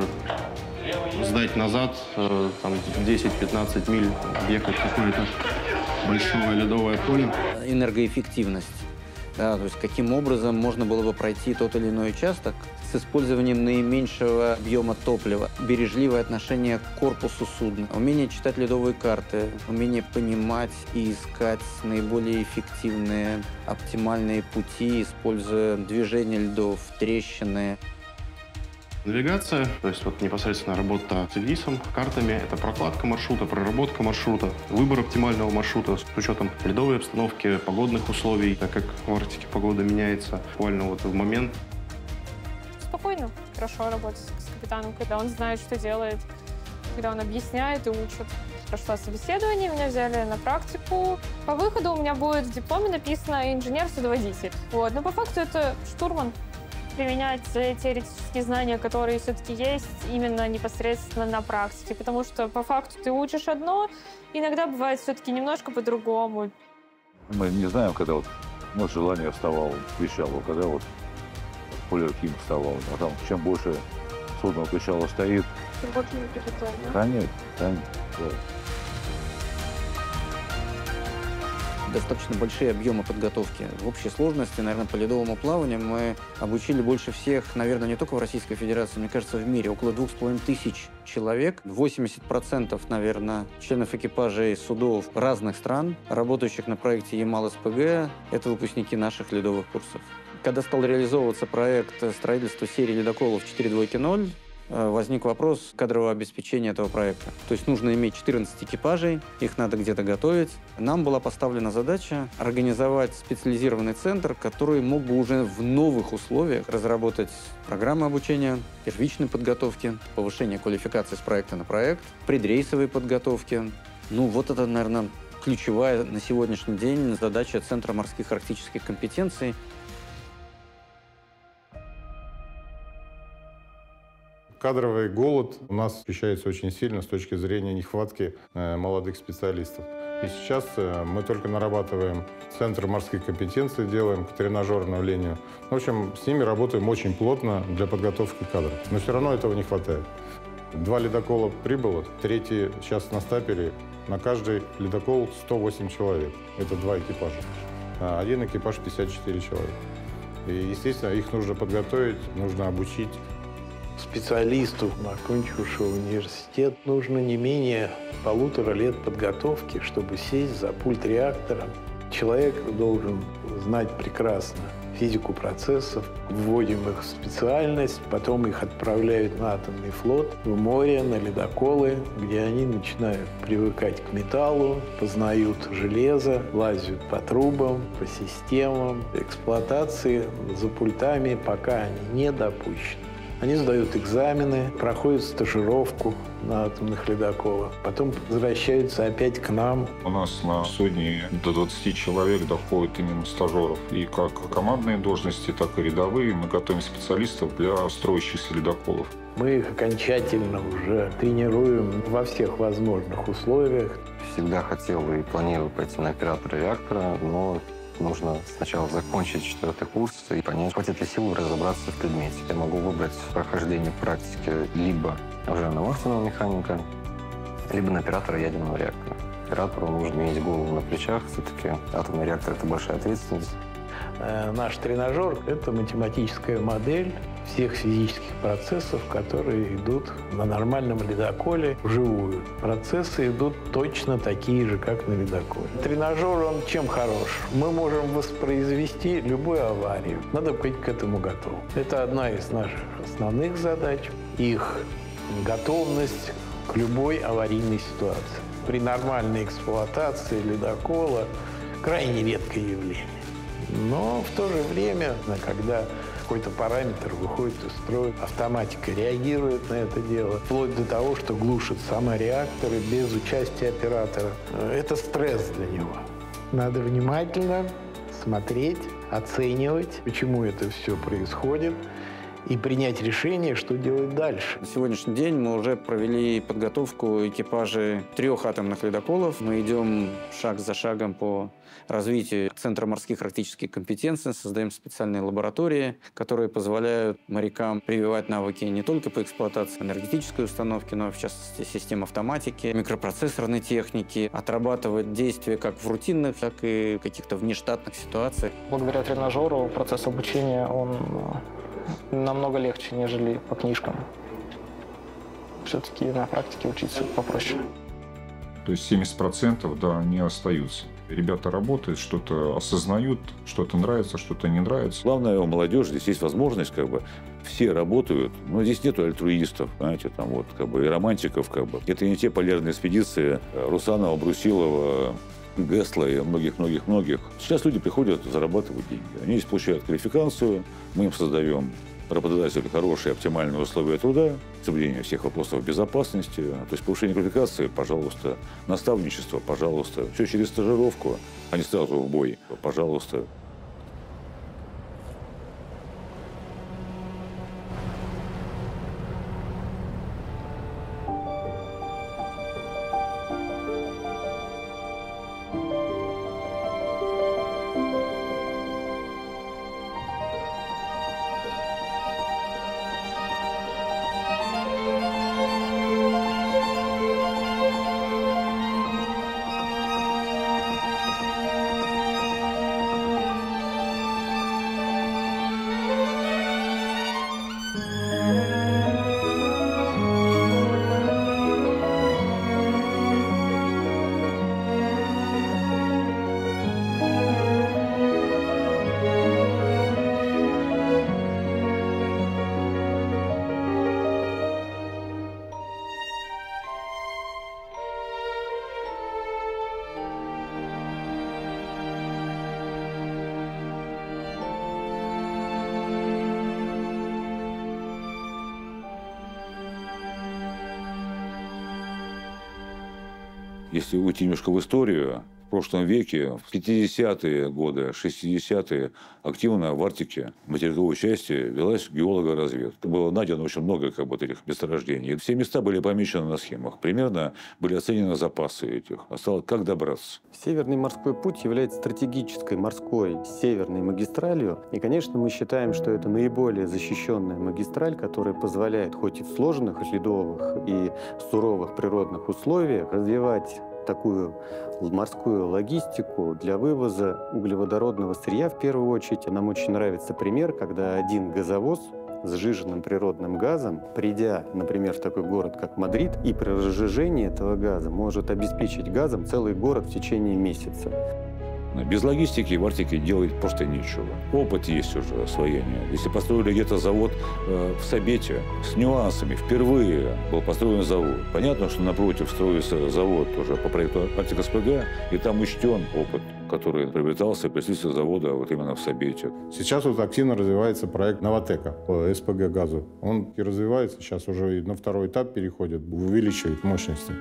[SPEAKER 14] сдать назад, там 10-15 миль объехать какое-то большое ледовое поле.
[SPEAKER 12] Энергоэффективность. Да, то есть каким образом можно было бы пройти тот или иной участок с использованием наименьшего объема топлива, бережливое отношение к корпусу судна, умение читать ледовые карты, умение понимать и искать наиболее эффективные, оптимальные пути, используя движение льдов, трещины.
[SPEAKER 14] Навигация, то есть непосредственно работа с ВИСом, картами, это прокладка маршрута, проработка маршрута, выбор оптимального маршрута с учетом ледовой обстановки, погодных условий, так как в Арктике погода меняется буквально в момент.
[SPEAKER 10] Спокойно, хорошо работать с капитаном, когда он знает, что делает, когда он объясняет и учит. Прошла собеседование, меня взяли на практику. По выходу у меня будет в дипломе написано инженер-судоводитель. Но по факту это штурман. Применять теоретические знания, которые все-таки есть, именно непосредственно на практике. Потому что по факту ты учишь одно, иногда бывает все-таки немножко по-другому.
[SPEAKER 3] Мы не знаем, когда желание вставало, кричало, когда полярхим вставал. А там чем больше судно кричало стоит.
[SPEAKER 10] Тем больше не приготовлено.
[SPEAKER 3] Конечно.
[SPEAKER 12] Достаточно большие объемы подготовки. В общей сложности, наверное, по ледовому плаванию мы обучили больше всех, наверное, не только в Российской Федерации, мне кажется, в мире. Около 2500 человек. 80%, наверное, членов экипажей судов разных стран, работающих на проекте Ямал-СПГ, это выпускники наших ледовых курсов. Когда стал реализовываться проект строительства серии ледоколов 4.2.0, возник вопрос кадрового обеспечения этого проекта. То есть нужно иметь 14 экипажей, их надо где-то готовить. Нам была поставлена задача организовать специализированный центр, который мог бы уже в новых условиях разработать программы обучения, первичной подготовки, повышение квалификации с проекта на проект, предрейсовой подготовки. Это, наверное, ключевая на сегодняшний день задача Центра морских арктических компетенций.
[SPEAKER 4] Кадровый голод у нас ощущается очень сильно с точки зрения нехватки молодых специалистов. И сейчас мы только нарабатываем центр морских компетенций, делаем к тренажерному линию. В общем, с ними работаем очень плотно для подготовки кадров. Но все равно этого не хватает. 2 ледокола прибыло, 3 сейчас на стапере. На каждый ледокол 108 человек. Это 2 экипажа. Один экипаж 54 человека. И, естественно, их нужно подготовить, нужно обучить.
[SPEAKER 15] Специалисту, окончившему университет, нужно не менее 1,5 лет подготовки, чтобы сесть за пульт реактора. Человек должен знать прекрасно физику процессов, вводим их в специальность, потом их отправляют на атомный флот, в море, на ледоколы, где они начинают привыкать к металлу, познают железо, лазят по трубам, по системам эксплуатации за пультами, пока они не допущены. Они сдают экзамены, проходят стажировку на атомных ледоколах, потом возвращаются опять к нам.
[SPEAKER 6] У нас на судне до 20 человек доходит именно стажеров. И как командные должности, так и рядовые. Мы готовим специалистов для строящихся ледоколов.
[SPEAKER 15] Мы их окончательно уже тренируем во всех возможных условиях.
[SPEAKER 7] Всегда хотел и планирую пойти на оператора реактора, но нужно сначала закончить 4-й курс и понять, хватит ли сил разобраться в предмете. Я могу выбрать прохождение практики либо уже на масляного механика, либо на оператора ядерного реактора. Оператору нужно иметь голову на плечах. Все-таки атомный реактор – это большая ответственность.
[SPEAKER 15] Наш тренажер – это математическая модель всех физических процессов, которые идут на нормальном ледоколе вживую. Процессы идут точно такие же, как на ледоколе. Тренажер, он чем хорош? Мы можем воспроизвести любую аварию. Надо быть к этому готовым. Это одна из наших основных задач. Их готовность к любой аварийной ситуации. При нормальной эксплуатации ледокола крайне редкое явление. Но в то же время, когда какой-то параметр выходит из строя, автоматика реагирует на это дело, вплоть до того, что глушит самореакторы без участия оператора. Это стресс для него. Надо внимательно смотреть, оценивать, почему это все происходит, и принять решение, что делать дальше.
[SPEAKER 12] На сегодняшний день мы уже провели подготовку экипажей 3 атомных ледоколов. Мы идем шаг за шагом по развитию Центра морских арктических компетенций, создаем специальные лаборатории, которые позволяют морякам прививать навыки не только по эксплуатации энергетической установки, но и, в частности, систем автоматики, микропроцессорной техники, отрабатывать действия как в рутинных, так и каких-то внештатных ситуациях.
[SPEAKER 16] Благодаря тренажеру процесс обучения, он намного легче, нежели по книжкам. Все-таки на практике учиться попроще.
[SPEAKER 6] То есть 70%, да, они остаются. Ребята работают, что-то осознают, что-то нравится, что-то не нравится.
[SPEAKER 3] Главное, у молодежи здесь есть возможность, все работают, но здесь нету альтруистов, знаете, там вот, и романтиков, Это не те полярные экспедиции Русанова, Брусилова, Гесла и многих-многих-многих. Сейчас люди приходят зарабатывать деньги. Они здесь получают квалификацию, мы им создаем работодателю хорошие оптимальные условия труда, соблюдение всех вопросов безопасности, то есть повышение квалификации, пожалуйста, наставничество, пожалуйста, все через стажировку, а не сразу в бой, пожалуйста. Если уйти немножко в историю, в прошлом веке, в 50-е годы, 60-е, активно в Арктике, в материковой части, велась геологоразведка. Было найдено очень много этих месторождений. Все места были помечены на схемах. Примерно были оценены запасы этих. Осталось как добраться.
[SPEAKER 7] Северный морской путь является стратегической морской северной магистралью. И, конечно, мы считаем, что это наиболее защищенная магистраль, которая позволяет хоть и в сложных ледовых и суровых природных условиях развивать такую морскую логистику для вывоза углеводородного сырья. В первую очередь нам очень нравится пример, когда один газовоз с сжиженным природным газом, придя, например, в такой город, как Мадрид, и при разжижении этого газа может обеспечить газом целый город в течение месяца.
[SPEAKER 3] Без логистики в Арктике делать просто нечего. Опыт есть уже освоение. Если построили где-то завод в Сабете с нюансами, впервые был построен завод. Понятно, что напротив строится завод уже по проекту Арктик-СПГ, и там учтен опыт, который приобретался при строительстве завода вот именно в Сабете.
[SPEAKER 4] Сейчас активно развивается проект Новотека по СПГ газу. Он и развивается, сейчас уже и на второй этап переходит, увеличивает мощности.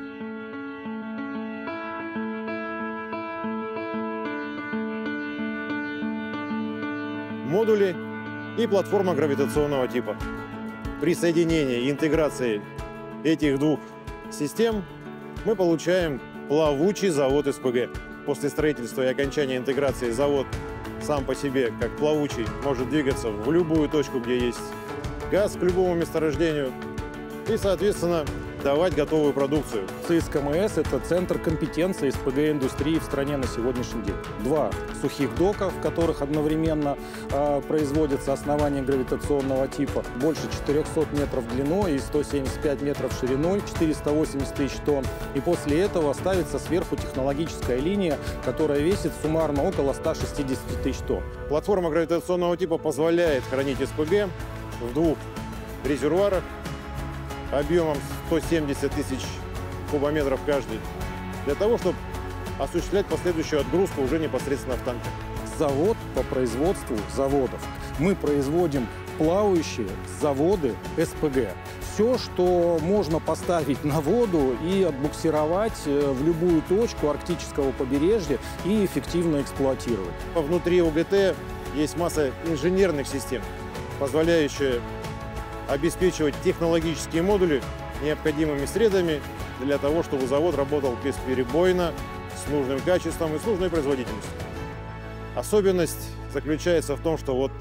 [SPEAKER 17] Модули и платформа гравитационного типа. При соединении и интеграции этих двух систем мы получаем плавучий завод СПГ. После строительства и окончания интеграции завод сам по себе, как плавучий, может двигаться в любую точку, где есть газ, к любому месторождению. И, соответственно, давать готовую продукцию. ЦСКМС – это центр компетенции СПГ-индустрии в стране на сегодняшний день. 2 сухих дока, в которых одновременно производятся основания гравитационного типа. Больше 400 метров длиной и 175 метров шириной, 480 тысяч тонн. И после этого ставится сверху технологическая линия, которая весит суммарно около 160 тысяч тонн. Платформа гравитационного типа позволяет хранить СПГ в 2 резервуарах объемом 170 тысяч кубометров каждый, для того, чтобы осуществлять последующую отгрузку уже непосредственно в танкер. Завод по производству заводов. Мы производим плавающие заводы СПГ. Все, что можно поставить на воду и отбуксировать в любую точку арктического побережья и эффективно эксплуатировать. Внутри УГТ есть масса инженерных систем, позволяющая обеспечивать технологические модули необходимыми средами для того, чтобы завод работал бесперебойно, с нужным качеством и с нужной производительностью. Особенность заключается в том, что вот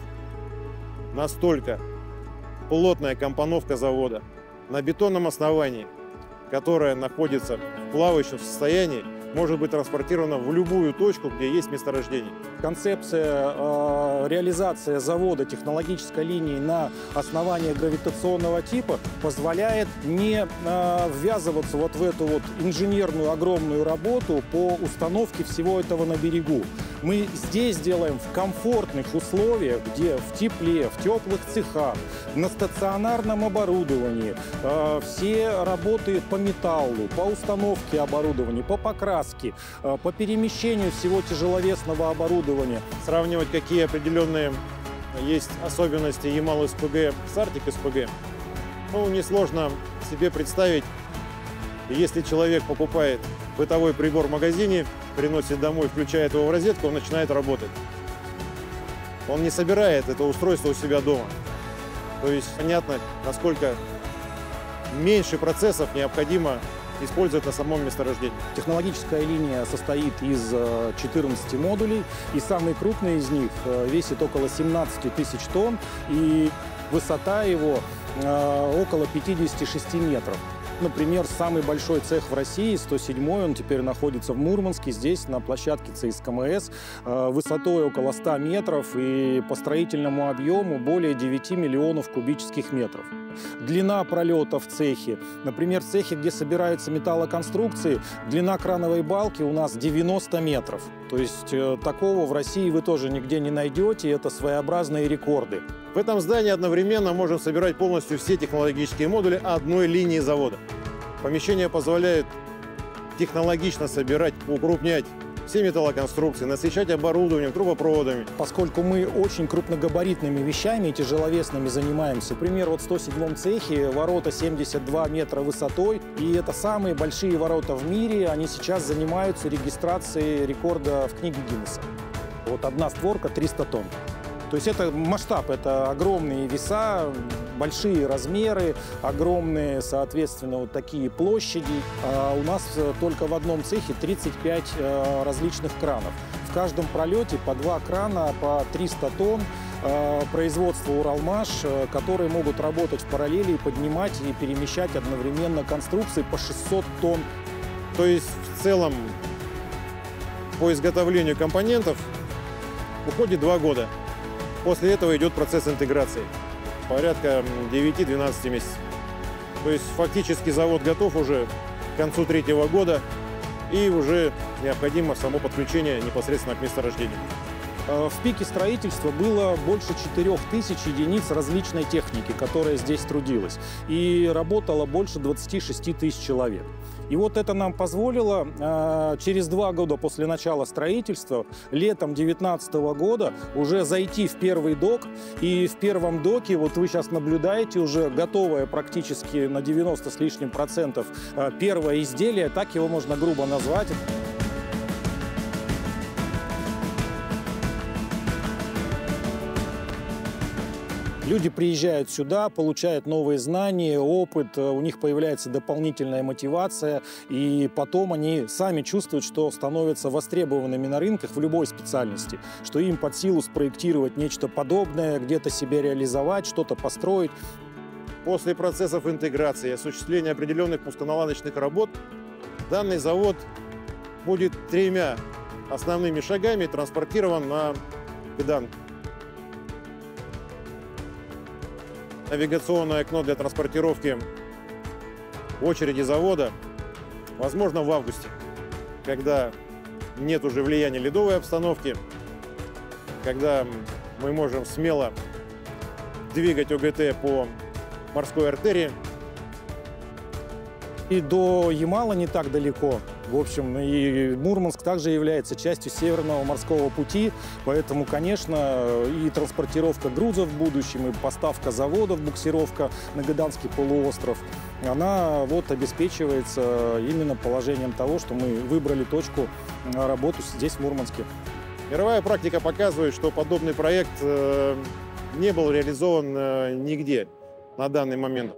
[SPEAKER 17] настолько плотная компоновка завода на бетонном основании, которая находится в плавающем состоянии, может быть транспортирована в любую точку, где есть месторождение. Концепция реализации завода технологической линии на основании гравитационного типа позволяет не ввязываться вот в эту вот инженерную огромную работу по установке всего этого на берегу. Мы здесь делаем в комфортных условиях, где в тепле, в теплых цехах, на стационарном оборудовании, все работы по металлу, по установке оборудования, по покраске, по перемещению всего тяжеловесного оборудования. Сравнивать, какие определенные есть особенности Ямал-СПГ с Арктик-СПГ, ну, несложно себе представить, если человек покупает бытовой прибор в магазине, приносит домой, включает его в розетку, он начинает работать. Он не собирает это устройство у себя дома. То есть понятно, насколько меньше процессов необходимо использовать на самом месторождении. Технологическая линия состоит из 14 модулей, и самый крупный из них весит около 17 тысяч тонн, и высота его около 56 метров. Например, самый большой цех в России, 107-й, он теперь находится в Мурманске, здесь на площадке ЦСКМС, высотой около 100 метров и по строительному объему более 9 миллионов кубических метров. Длина пролета в цехе, например, в цехе, где собираются металлоконструкции, длина крановой балки у нас 90 метров. То есть такого в России вы тоже нигде не найдете, это своеобразные рекорды. В этом здании одновременно можем собирать полностью все технологические модули одной линии завода. Помещение позволяет технологично собирать, укрупнять все металлоконструкции, насыщать оборудованием, трубопроводами. Поскольку мы очень крупногабаритными вещами и тяжеловесными занимаемся, например, вот в 107-м цехе ворота 72 метра высотой, и это самые большие ворота в мире, они сейчас занимаются регистрацией рекорда в книге Гиннесса. Вот одна створка 300 тонн. То есть это масштаб, это огромные веса, большие размеры, огромные, соответственно, вот такие площади. А у нас только в одном цехе 35 различных кранов. В каждом пролете по 2 крана, по 300 тонн. Производство «Уралмаш», которые могут работать в параллели и поднимать и перемещать одновременно конструкции по 600 тонн. То есть в целом по изготовлению компонентов уходит 2 года. После этого идет процесс интеграции, порядка 9-12 месяцев. То есть фактически завод готов уже к концу 3-го года, и уже необходимо само подключение непосредственно к месторождению. В пике строительства было больше 4000 единиц различной техники, которая здесь трудилась, и работало больше 26 тысяч человек. И вот это нам позволило через 2 года после начала строительства, летом 2019 года, уже зайти в первый док. И в первом доке, вот вы сейчас наблюдаете, уже готовое практически на 90 с лишним процентов первое изделие, так его можно грубо назвать. Люди приезжают сюда, получают новые знания, опыт, у них появляется дополнительная мотивация, и потом они сами чувствуют, что становятся востребованными на рынках в любой специальности, что им под силу спроектировать нечто подобное, где-то себя реализовать, что-то построить. после процессов интеграции и осуществления определенных пусконаладочных работ данный завод будет 3 основными шагами транспортирован на Гданьск. Навигационное окно для транспортировки очереди завода возможно в августе, когда нет уже влияния ледовой обстановки, когда мы можем смело двигать ОГТ по морской артерии.
[SPEAKER 18] И до Ямала не так далеко. В общем, и Мурманск также является частью Северного морского пути, поэтому, конечно, и транспортировка грузов в будущем, и поставка заводов, буксировка на Гданьский полуостров, она вот обеспечивается именно положением того, что мы выбрали точку работы здесь, в Мурманске.
[SPEAKER 17] Мировая практика показывает, что подобный проект не был реализован нигде на данный момент.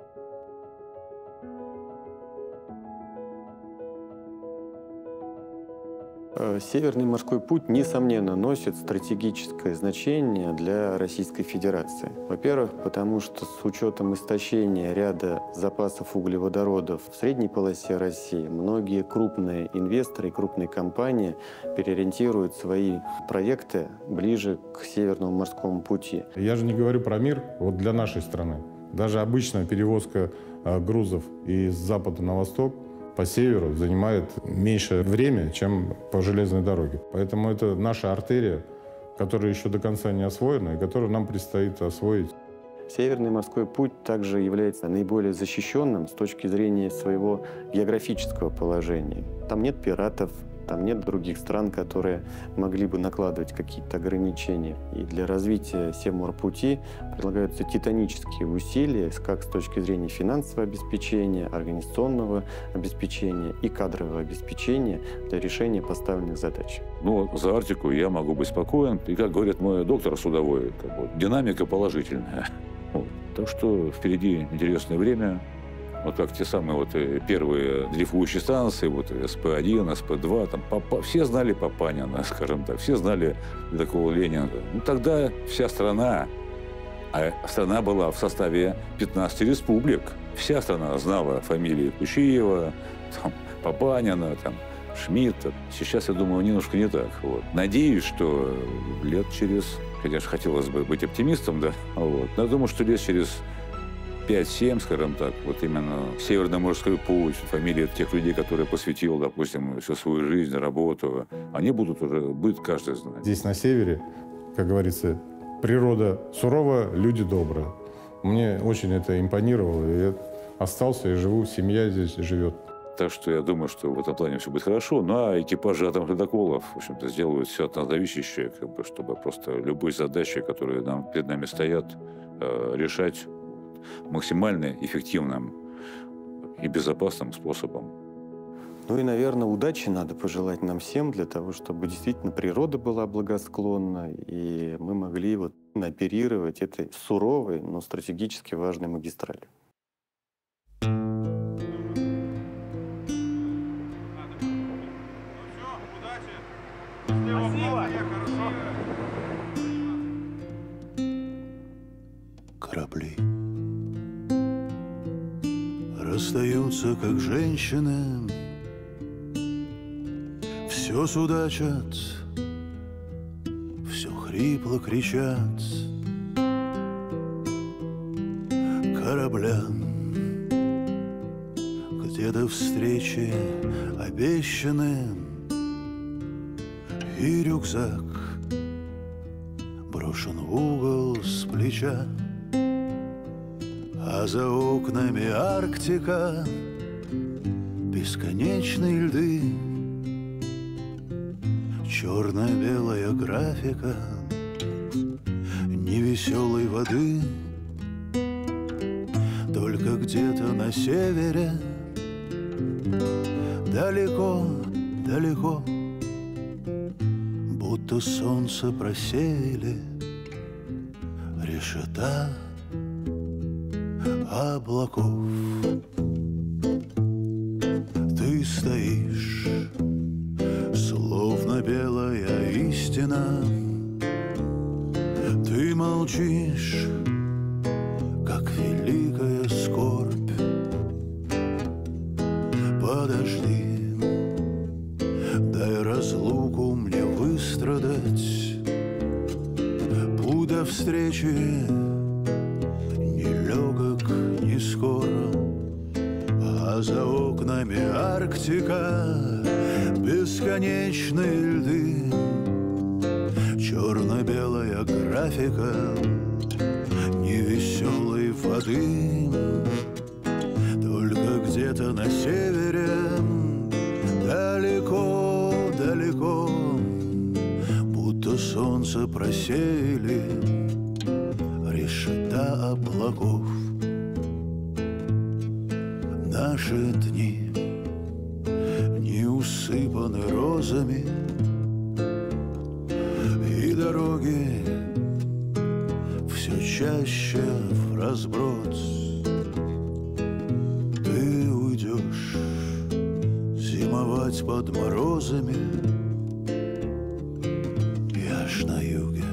[SPEAKER 7] Северный морской путь, несомненно, носит стратегическое значение для Российской Федерации. Во-первых, потому что с учетом истощения ряда запасов углеводородов в средней полосе России, многие крупные инвесторы и крупные компании переориентируют свои проекты ближе к Северному морскому пути.
[SPEAKER 4] Я же не говорю про мир вот для нашей страны. Даже обычная перевозка грузов из запада на восток по северу занимает меньшее время, чем по железной дороге. Поэтому это наша артерия, которая еще до конца не освоена и которую нам предстоит освоить.
[SPEAKER 7] Северный морской путь также является наиболее защищенным с точки зрения своего географического положения. Там нет пиратов, там нет других стран, которые могли бы накладывать какие-то ограничения. И для развития Севморпути предлагаются титанические усилия, как с точки зрения финансового обеспечения, организационного обеспечения и кадрового обеспечения для решения поставленных задач.
[SPEAKER 3] Но за Арктику я могу быть спокоен. И, как говорит мой доктор судовой, динамика положительная. Вот. Так что впереди интересное время. Вот как те самые вот первые дрейфующие станции, вот СП-1, СП-2, там, все знали Папанина, скажем так, все знали такого Ленина. Ну, тогда вся страна, а страна была в составе 15 республик, вся страна знала фамилии Кучиева, там, Папанина, там, Шмидта. Сейчас, я думаю, немножко не так. Вот. Надеюсь, что лет через... Конечно, хотелось бы быть оптимистом, да, вот. Но я думаю, что лет через 5-7, скажем так, вот именно Северный морской путь, фамилии тех людей, которые посвятил, допустим, всю свою жизнь, работу, они будет каждый знать.
[SPEAKER 4] Здесь на севере, как говорится, природа сурова, люди добрые. Мне очень это импонировало. Я остался и живу, семья здесь живет.
[SPEAKER 3] Так что я думаю, что в этом плане все будет хорошо. Ну, а экипажи атомных ледоколов, в общем-то, сделают все от нас зависящее, чтобы просто любые задачи, которые перед нами стоят, решать максимально эффективным и безопасным способом.
[SPEAKER 7] Ну и, наверное, удачи надо пожелать нам всем для того, чтобы действительно природа была благосклонна, и мы могли оперировать этой суровой, но стратегически важной магистралью.
[SPEAKER 19] Корабли расстаются, как женщины, все судачат, все хрипло кричат. Кораблям где-то встречи обещаны, и рюкзак брошен в угол с плеча. А за окнами Арктика, бесконечные льды, черно-белая графика невеселой воды. Только где-то на севере, далеко, далеко, будто солнце просеяли решета облаков. Ты стоишь, словно белая истина. Ты молчишь, как великая до встречи ни легок, ни скоро, а за окнами Арктика, бесконечные льды, черно-белая графика невеселой воды. Только где-то на севере, далеко-далеко, будто солнце просеяли решета облаков. Наши дни не усыпаны розами, и дороги все чаще вразброд. Ты уйдешь зимовать под морозами, я ж на юге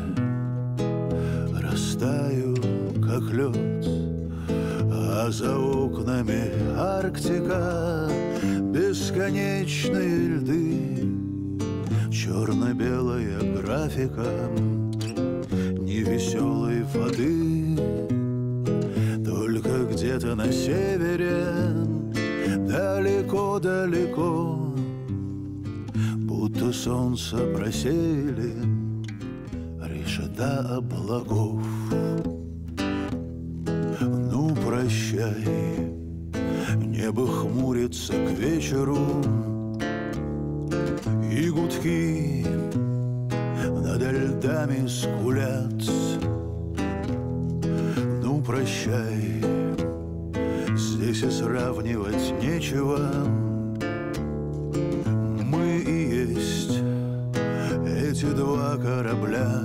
[SPEAKER 19] растаю, как лед, а за окнами Арктика, бесконечные льды, черно-белая графика невеселой воды. Только где-то на севере, далеко-далеко, будто солнце просеяли решета облаков. Ну, прощай, небо хмурится к вечеру, и гудки над льдами скулят. Ну, прощай, здесь и сравнивать нечего. Мы и есть эти два корабля,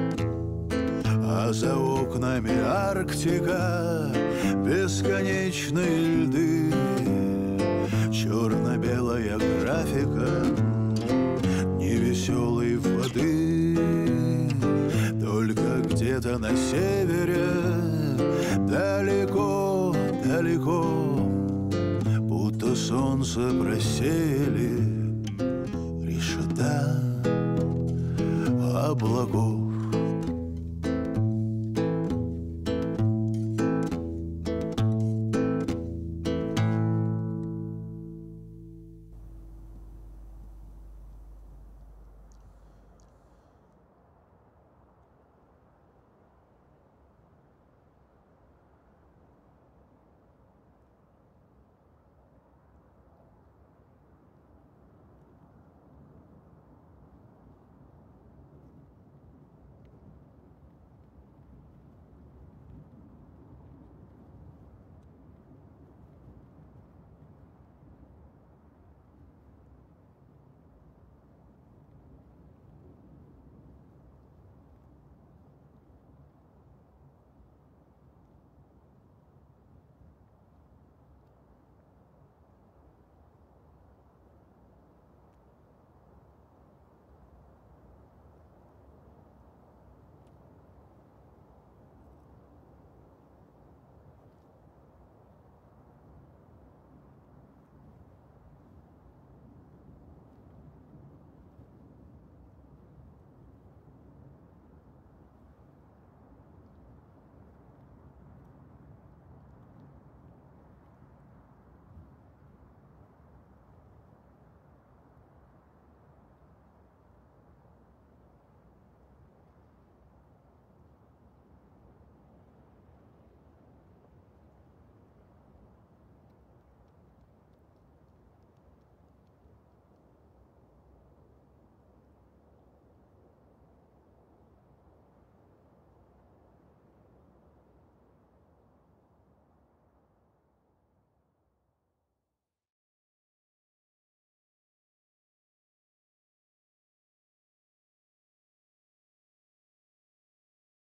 [SPEAKER 19] а за окнами Арктика, бесконечные льды, черно-белая графика невеселой воды. Только где-то на севере, далеко-далеко, будто солнце просеяли решета облаков.